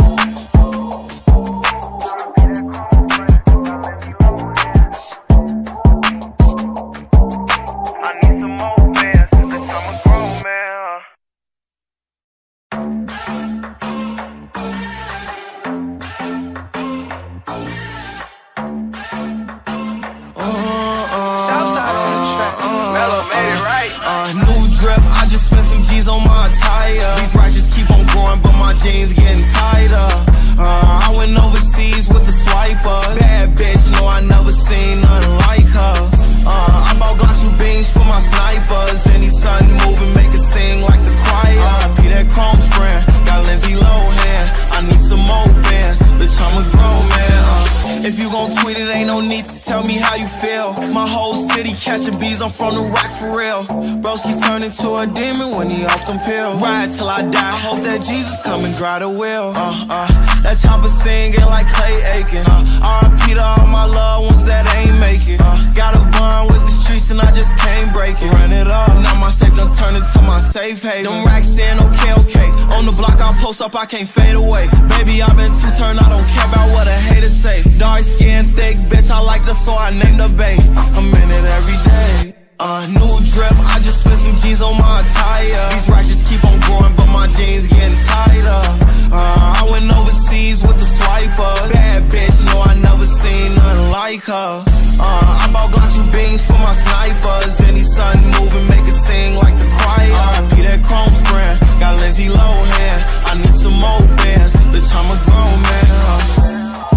Speaker 2: Southside on the track. Mellow made it right.
Speaker 1: New drip, I just spent some G's on my attire. These righteous keep on growing, but my jeans getting tighter. I went overseas with the swiper. Bad bitch, no, I never seen nothing like her. I bought Glock beans for my snipers. Any sun moving, make it sing like the choir. R.I.P. that chrome friend. Got Lindsay Lohan, I need some more bands. Bitch, I'm a grown man. If you gon' tweet it, ain't no need to tell me how you feel. My whole city catching bees, I'm from the rock for real. Broski turned into a demon when he off them pills. Ride till I die, hope that Jesus come and grab the wheel. That chopper singing like Clay Aiken. R.I.P. to all my loved ones that ain't make it. Got a bond with the streets and I just can't break it. Run it up, now my safe done turned into my safe haven. Them racks in, okay. On the block I'll post up, I can't fade away. Baby, I've been too turned, I don't care about what a hater say. Dark skin, thick bitch, I like her, so I named her babe. I'm in it every day. New drip, I just spent some G's on my attire. These righteous keep on growing, but my jeans getting tighter. I went overseas with the swiper. Bad bitch, no, I never seen nothing like her. I bought Glock beans for my snipers. Any sun moving, make it sing like the choir. R.I.P. that chrome friend. Got Lindsay Lohan, I need some more bands. Bitch, I'm a grown man.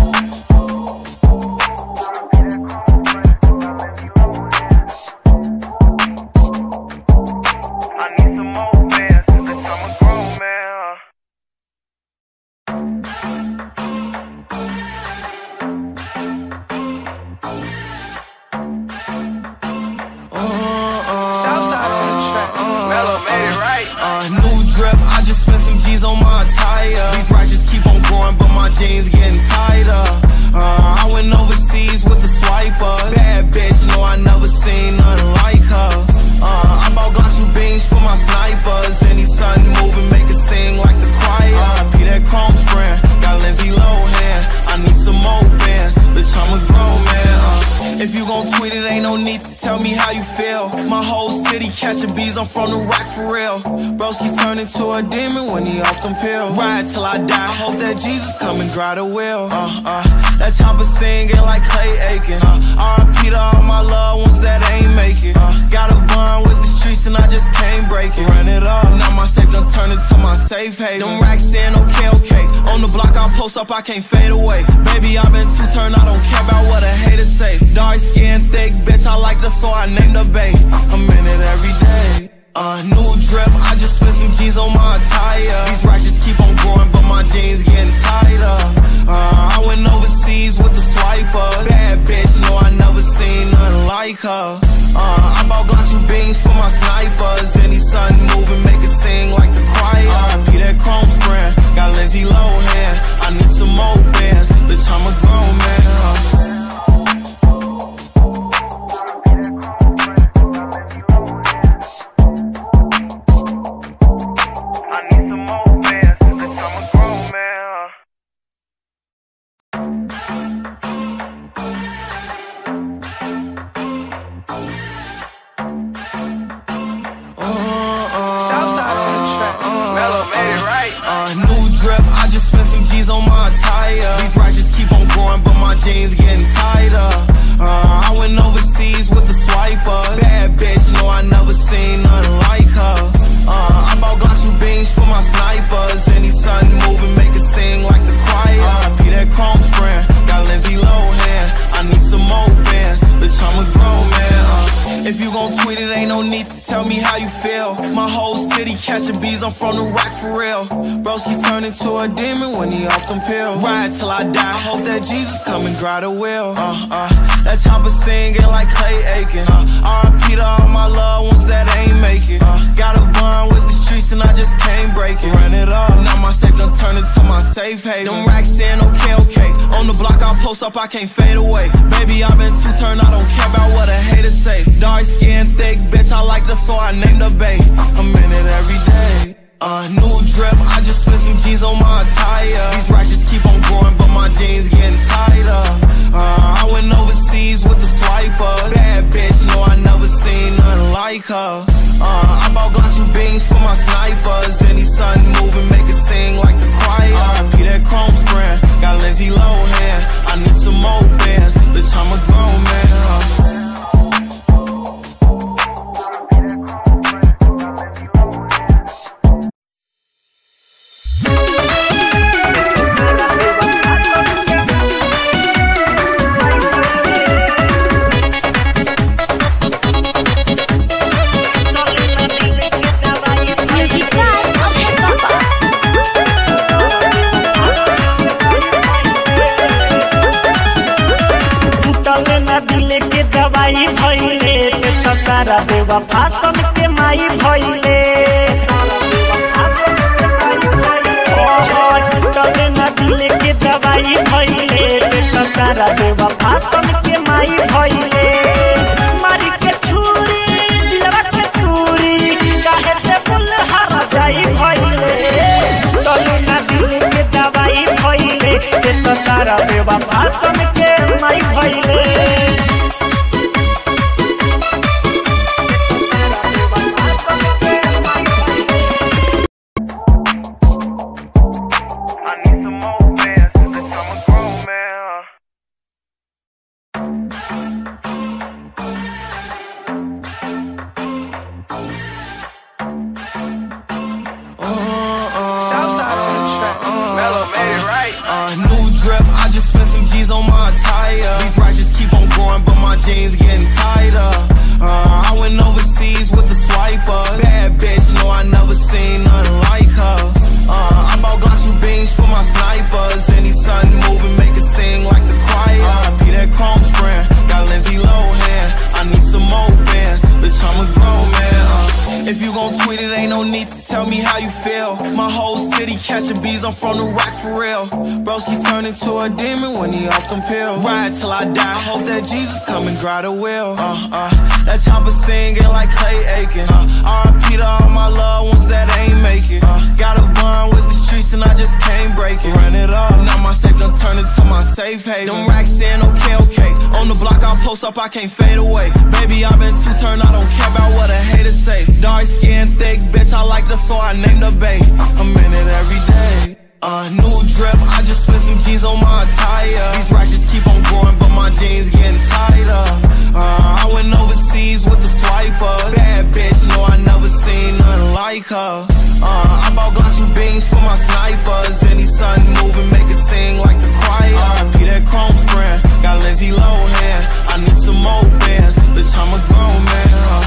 Speaker 2: Southside on the track. Mellow made it right.
Speaker 1: New drip, I just spent some G's on my attire. These righteous keep on growing, but my jeans getting tighter. I went overseas with the swiper. Bad bitch, no, I never seen nothing like her. I bought Glock beans for my snipers. Any sun moving, make it sing like the choir. R.I.P. that chrome friend. Got Lindsay Lohan, I need some more bands. Bitch, I'm a grown man. If you gon' tweet it, ain't no need to tell me how you feel. My whole city catching bees, I'm from the rock for real. Broski turned into a demon when he off them pills. Ride till I die, hope that Jesus come and grab the wheel. That chopper singing like Clay Aiken. R.I.P. to all my loved ones that ain't make it. Got a bond with the streets and I just can't break it. Run it up, now my safe done turned into my safe haven. Them racks in, okay. On the block I'll post up, I can't fade away. Baby, I've been too turned, I don't care about what a hater say. Dark skin, thick bitch, I like her, so I named her babe. I'm in it every day. New drip, I just spent some G's on my attire. These righteous keep on growing, but my jeans getting tighter. I went overseas with the swiper. Bad bitch, no, I never seen nothing like her. I bought Glock beans for my snipers. Any sun moving, make it sing like the choir. R.I.P. that chrome friend. Got Lindsay Lohan, I need some more bands. Bitch, I'm a grown man.
Speaker 2: Southside on the track. Mellow made it right.
Speaker 1: New drip, I just spent some G's on my attire. These righteous keep on growing, but my jeans getting tighter. I went overseas with the swiper. Bad bitch, no, I never seen nothing like her. I bought glock 2 beans for my snipers. Any moving, make it sing like the choir. P that chrome spraying, got Lindsay Lohan. I need some more bands, bitch, I'm a grown man. If you gon' tweet it, ain't no need to tell me how you feel. My whole city catching bees, I'm from the rock for real. Broski turned into a demon when he off them pills. Ride till I die, hope that Jesus come and grab the wheel. That chopper singing like Clay Aiken. R.I.P. to all my loved ones that ain't make it. Got a bond with the streets and I just can't break it. Run it up, now my safe done turned into my safe haven. Them racks in, okay. On the block I'll post up, I can't fade away. Baby, I've been too turned, I don't care about what a hater say. Dark skin, thick, bitch, I like the so I named the bae. I'm in it every day. New drip, I just spent some G's on my attire. These righteous keep on growing, but my jeans getting tighter. I went overseas with the swiper. Bad bitch, no, I never seen nothing like her. I bought glock 2 beans for my snipers. Any moving, make it sing like the choir. P that chrome spraying, got Lindsay Lohan. I need some more bands, bitch, I'm a grown man.
Speaker 3: सारा देवा fasten के माई भइले तबे न दिल के दवाई भइले सारा देवा फासन के माई भइले मारी के छुरी दिलवा के चूरी काहे से फूल हरा जाई भइले तबे न दिल के दवाई भइले सारा देवा फासन के माई भइले
Speaker 2: Southside on the track. Mellow made it right.
Speaker 1: New drip, I just spent some G's on my attire. These righteous keep on growing, but my jeans getting tighter. I went overseas with the swiper. Bad bitch, no, I never seen nothing like her. I bought glock 2 beans for my snipers. Any moving, make it sing like the choir. P that chrome spraying, got Lindsay Lohan. I need some more bands, bitch, I'm a grown man. If you gon' tweet it, ain't no need to tell me how you feel. My whole city catching bees, I'm from the rock for real. Broski turned into a demon when he off them pills. Ride till I die, hope that Jesus come and grab the wheel. That chopper singing like Clay Aiken. R.I.P. to all my loved ones that ain't make it. Got a bond with the streets and I just can't break it. Run it up, now my safe done turned into my safe haven. Them racks in, okay. On the block I'll post up, I can't fade away. Baby, I've been too turned, I don't care about what a hater say. Dark skin, thick, bitch, I like the so I named the bae. I'm in it every day. New drip, I just spent some G's on my attire. These righteous keep on growing, but my jeans getting tighter. I went overseas with the swiper. Bad bitch, no, I never seen nothing like her. I bought glock 2 beans for my snipers. Any moving, make it sing like the choir. P that chrome spraying, got Lindsay Lohan. I need some more bands, bitch, I'm a grown man.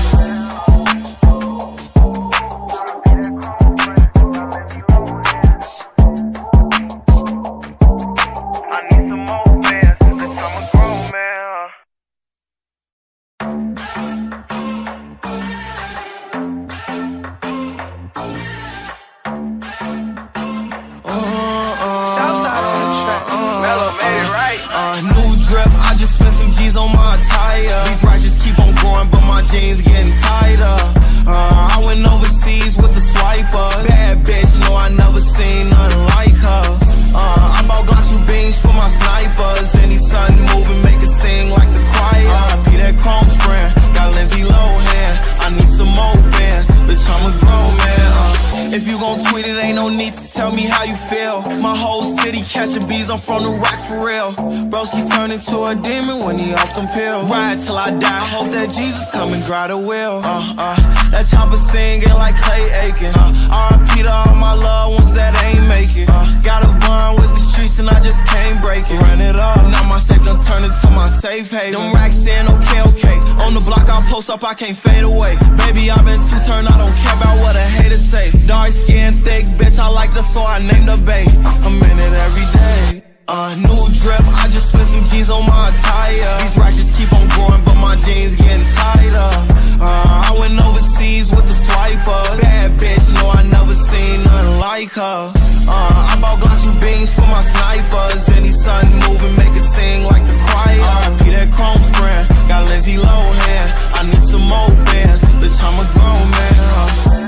Speaker 2: Southside on the track. Mellow made it right.
Speaker 1: New drip, I just spent some G's on my attire. These righteous keep on growing, but my jeans getting tighter. I went overseas with the swiper. Bad bitch, no, I never seen nothing like her. I bought glock 2 beans for my snipers. Any moving, make it sing like the choir. P that chrome spraying, got Lindsay Lohan. I need some more bands, bitch, I'm a grown man. If you gon' tweet it, ain't no need need to tell me how you feel. My whole city catching bees, I'm from the rack for real. Broski turned into a demon when he off them pills. Ride till I die, hope that Jesus come and grab the wheel. That chopper singing like Clay Aiken. R.I.P. to all my loved ones that ain't make it. Got a bond with the streets and I just can't break it. Run it up, now my safe done turn into my safe haven. Them racks in, okay. On the block I post up, I can't fade away. Baby, I've been too turned, I don't care about what a hater say. Dark skin, thick bitch, I like her, so I named her bae. I'm in it every day. New drip, I just spent some G's on my attire. These racks just keep on growing, but my jeans getting tighter. I went overseas with the swiper. Bad bitch, no, I never seen nothing like her. I bought glocks beans for my snipers. Any sun moving, make it sing like the choir. R.I.P. that chrome sprint, got Lindsay Lohan. I need some more bands, bitch, I'm a grown man.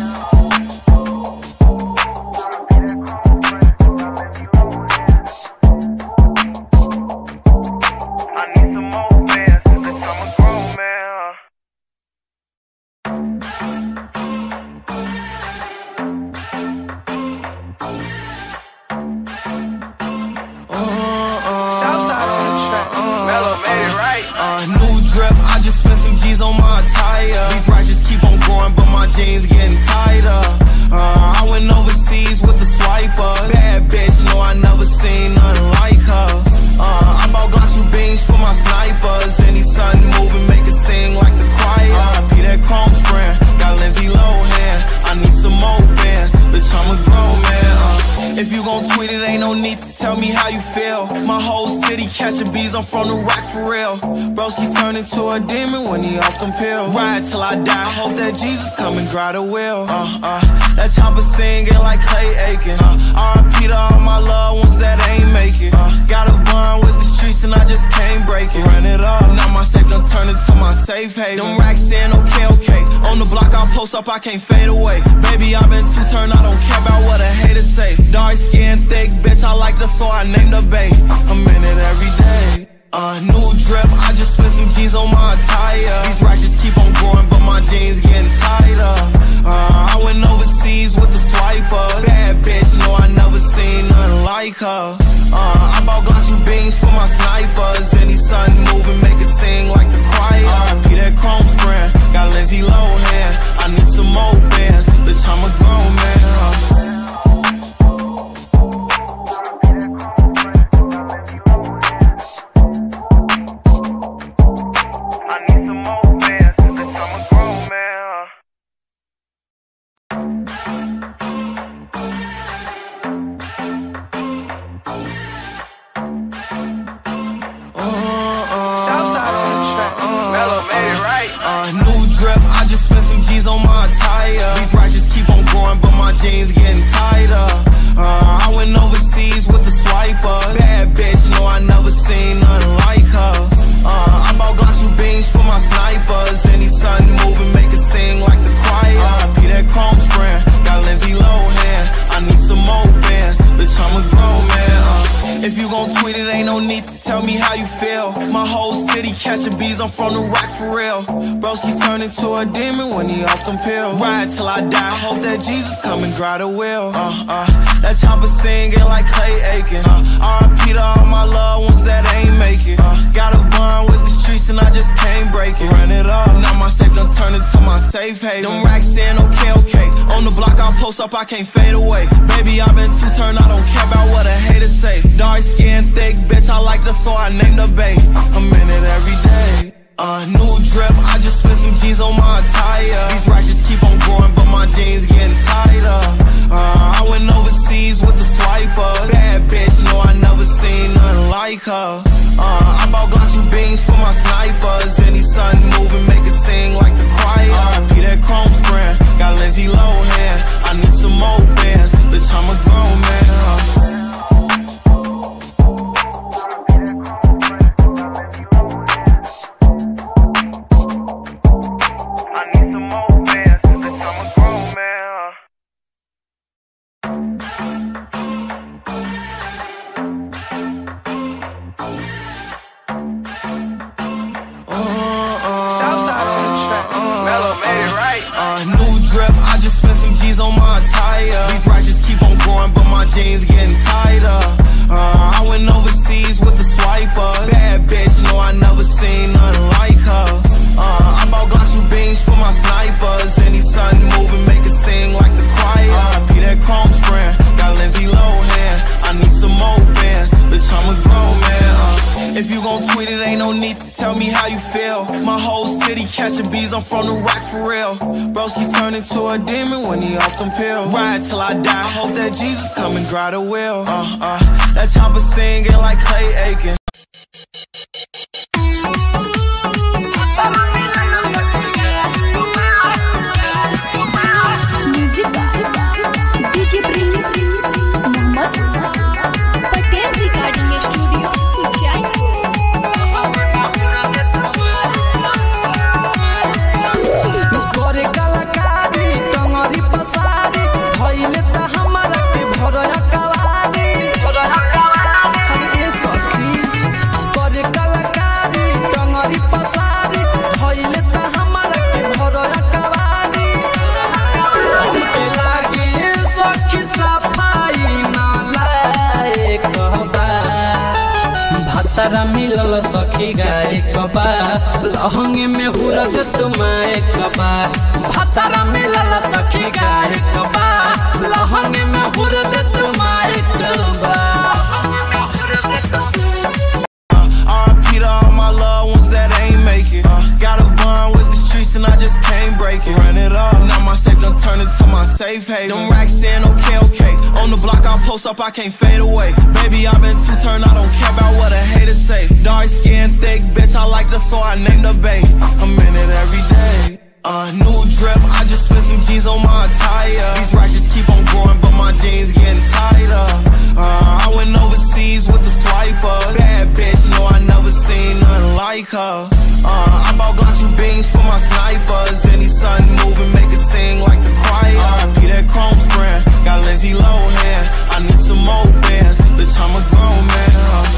Speaker 2: Southside on the track. Mello made it right.
Speaker 1: New drip, I just spent some G's on my attire. These racks just keep on growing, but my jeans getting tighter. I went overseas with the swiper. Bad bitch, no, I never seen nothing like her. I bought glocks beans for my snipers. Any sun moving, make it sing like the choir. R.I.P. that chrome sprint, got Lindsay Lohan. I need some more bands, bitch, I'm a grown man. If you gon' tweet it, ain't no need to tell me how you feel. My whole city catching bees, I'm from the rack for real. Broski turned into a demon when he off them pills. Ride till I die, hope that Jesus come and grab the wheel. That chopper singing like Clay Aiken. R.I.P. to all my loved ones that ain't make it. Got a bond with the streets and I just can't break it. Run it up, now my safe done turn into my safe haven. Them racks in, okay. On the block I post up, I can't fade away. Baby, I've been too turned, I don't care about what a hater say. Dark skin, thick bitch, I like her, so I named her bae. I'm in it every day. New drip, I just spent some G's on my attire. These racks just keep on growing, but my jeans getting tighter. I went overseas with the swiper. Bad bitch, no, I never seen nothing like her. I bought glocks beans for my snipers. Any sun moving, make it sing like the choir. R.I.P. that chrome sprint, got Lindsay Lohan. I need some more bands, bitch, I'm a grown man.
Speaker 2: Southside on the track. Mello made it right.
Speaker 1: New drip, I just spent some G's on my attire. These racks just keep on growing, but my jeans getting tighter. I went overseas with the swiper. Bad bitch, no, I never seen nothing like her. I bought glocks beans for my snipers. Any sun moving, make it sing like the choir. R.I.P. that chrome sprint, got Lindsay Lohan. I need some more bands, bitch, I'm a grown man. If you gon' tweet it, ain't no need to tell me how you feel. My whole city catching bees, I'm from the rack for real. Broski turned into a demon when he off them pills. Ride till I die, hope that Jesus come and grab the wheel. That chopper singing like Clay Aiken. R.I.P. to all my loved ones that ain't make it. Got a bond with the streets and I just can't break it. Run it up, now my safe done turn into my safe haven. Them racks in, okay. On the block I post up, I can't fade away. Baby, I've been too turned, I don't care about what a hater say. Dark skin, thick bitch, I like her, so I named her bae. I'm in it every day. New drip, I just spent some G's on my attire. These racks just keep on growing, but my jeans getting tighter. I went overseas with the swiper. Bad bitch, no, I never seen nothing like her. I bought glocks beans for my snipers. Any sun moving, make it sing like the choir. R.I.P. that chrome sprint, got Lindsay Lohan. I need some more bands, bitch, I'm a grown man.
Speaker 2: I need some more bands, bitch, I'm a grown man.
Speaker 1: jeans getting tighter. I went overseas with the swiper. Bad bitch, no, I never seen nothing like her. I bought glock beans for my snipers. Anytime moving, make it sing like the choir. Be that chrome spraying, got Lindsay Lohan. I need some more bands, bitch, I'm a grown man. If you gon' tweet it, ain't no need to tell me how you feel. My whole city catching bees, I'm from the rock for real. Broski turned into a demon when he off them pills. Ride till I die, hope that Jesus come and grind the wheel. That chopper singing like Clay Aiken.
Speaker 4: DJ Prince Mohammed Patel recording studio
Speaker 5: करे कलाकारी टंगरी पसारी भइले त हमरा के भरया कवारी ए सखी करे कलाकारी टंगरी पसारी भइले त हमरा के भरया कवारी हमके लागे सखी सफाई ना लायक बा भातरा मिलल सखी गाय कबा लहंगे में हुरग तुम्हारे कबा भातरा मिलल सखी गाय कबा लहंगे में हुरग तुम्हारे कबा
Speaker 1: RP to all my loved ones that ain't make it. Got a bond with the streets and I just can't break it. Run it up, now my safe done turn into my safe haven. Them racks in, okay. On the block I post up, I can't fade away. Baby, I've been too turned, I don't care about what a hater say. Dark skin, thick bitch, I like her, so I named her bae. I'm in it every day. New drip, I just spent some G's on my attire. These righteous keep on growing, but my jeans getting tighter. I went overseas with the swiper. Bad bitch, no, I never seen nothing like her. I bought glock beans for my snipers. Any sun moving, make it sing like the choir. Be that chrome spraying, got Lindsay Lohan. I need some more bands, bitch, I'm a grown man.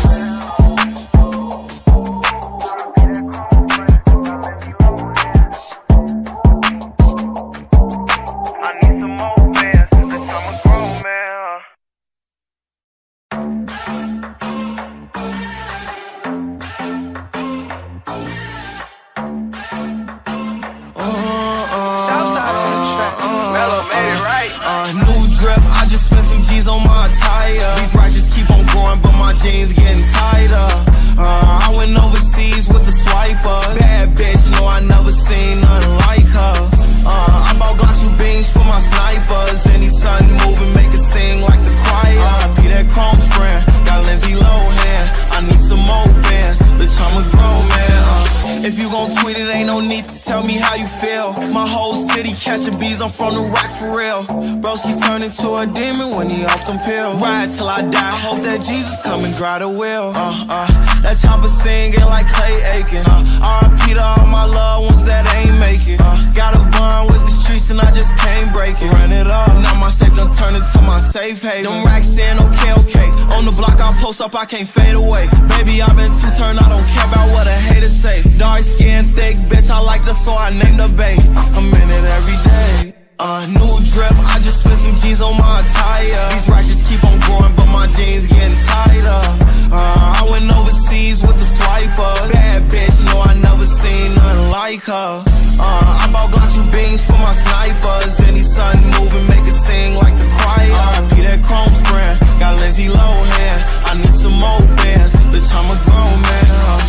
Speaker 2: Southside on the track. Mellow made it right.
Speaker 1: New drip, I just spent some G's on my attire. These righteous keep on growing, but my jeans getting tighter. I went overseas with the swiper. Bad bitch, no, I never seen nothing like her. I bought glock beans for my snipers. Anytime moving, make it sing like the choir. Be that chrome spraying, got Lindsay Lohan. I need some more bands, bitch, I'm a grown man. If you gon' tweet it, ain't no need to tell me how you feel. My whole city catching bees, I'm from the rock for real. Broski turned into a demon when he off them pills. Ride till I die, hope that Jesus come and grind the wheel. That chopper singing like Clay Aiken. RP to all my loved ones that ain't make it. Got a bond with the streets and I just can't break it. Run it up, now my safe done turn into my safe haven. Them racks in, okay. On the block I post up, I can't fade away. Baby, I've been too turned, I don't care about what a hater say. Dark skin, thick bitch, I like her, so I named her bae. I'm in it every day. New drip, I just spent some G's on my attire. These righteous keep on growing, but my jeans getting tighter. I went overseas with the swiper. Bad bitch, no, I never seen nothing like her. I bought glock beans for my snipers. Any sun moving, make it sing like the choir. Be that chrome spraying, got Lindsay Lohan. I need some more bands, bitch, I'm a grown man.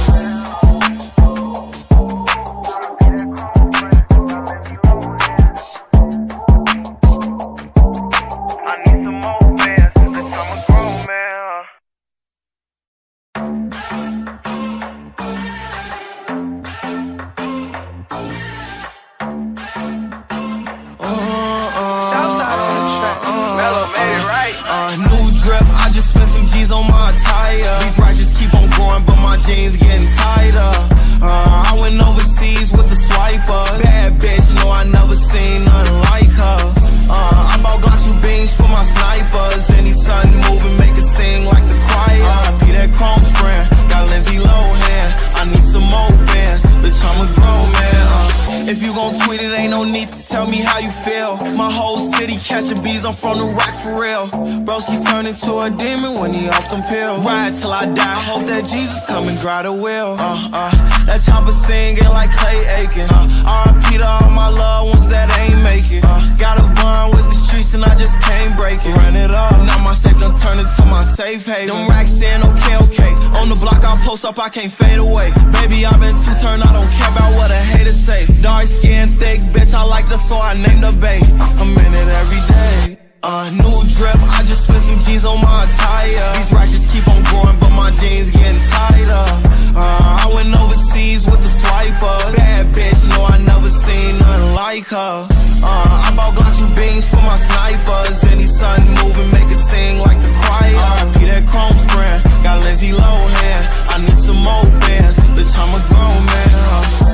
Speaker 2: Southside on the track. Mellow made it right.
Speaker 1: New drip, I just spent some G's on my attire. These righteous keep on growing, but my jeans getting tighter. I went overseas with the swiper. Bad bitch, no, I never seen nothing like her. I bought glock beans for my snipers. Anytime moving, make it sing like the choir. Be that chrome spraying, got Lindsay Lohan. I need some more bands, bitch, I'm a grown man. If you gon' tweet it, ain't no need to tell me how you feel. My whole city catching bees, I'm from the rack for real. Broski turned into a demon when he off them pills. Ride till I die, hope that Jesus come and dry the wheel. That chopper singing like Clay Aiken. R.I.P. to all my loved ones that ain't make it. Got a bond with the streets and I just can't break it. Run it up, now my safe done turn into my safe haven. Them racks in, okay. On the block I post up, I can't fade away. Baby, I've been too turned, I don't care about what a hater say. Dark skin, thick, bitch, I like her, so I named her bae. I'm in it every day. New drip, I just spent some G's on my attire. These ratchets keep on growing, but my jeans getting tighter. I went overseas with the swiper. Bad bitch, no, I never seen nothing like her. I bought glocks beans for my snipers. Any sun moving, make it sing like the choir. R.I.P. that chrome sprint, got Lindsay Lohan. I need some more bands, bitch, I'm a grown man.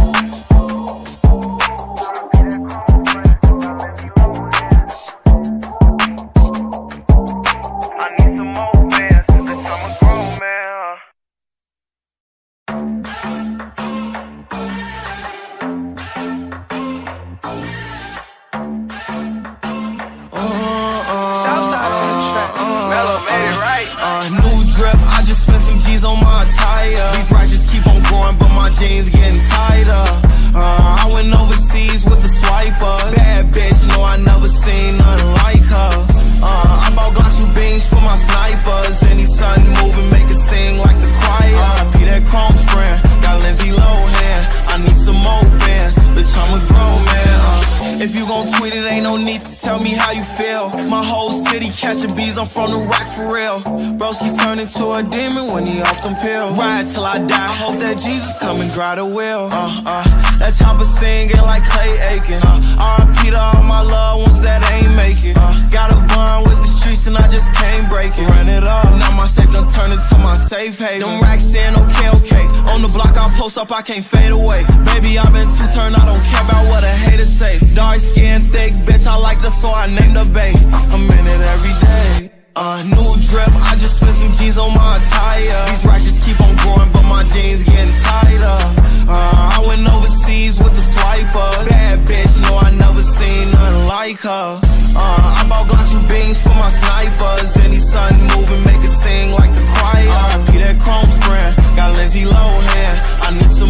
Speaker 2: Southside on the track. Mellow made it right.
Speaker 1: New drip, I just spent some G's on my attire. These ratchets keep on growing, but my jeans getting tighter. I went overseas with the swiper. Bad bitch, no, I never seen nothing like her. I bought glocks beans for my snipers. Any sun moving, make it sing like the choir. R.I.P. that chrome sprint, got Lindsay Lohan. I need some more bands, bitch, I'm a grown man. If you gon' tweet it, ain't no need to tell me how you feel. My whole city catching bees, I'm from the rack for real. Broski turned into a demon when he off them pills. Ride till I die, hope that Jesus come and dry the wheel. That chopper singing like Clay Aiken. R.I.P. to all my loved ones that ain't make it. Got a bond with the streets and I just can't break it. Run it up, now my safe done turn into my safe haven. Them racks in, okay. On the block I post up, I can't fade away. Baby, I've been too turned, I don't care about what a hater say. Dark skin, thick, bitch, I like her, so I named her bae. I'm in it every day. New drip, I just spent some G's on my attire. These ratchets keep on growing, but my jeans getting tighter. I went overseas with the swiper. Bad bitch, no, I never seen nothing like her. I bought glocks beans for my snipers. Any sun moving, make it sing like the choir. R.I.P. that chrome sprint, got Lindsay Lohan. I need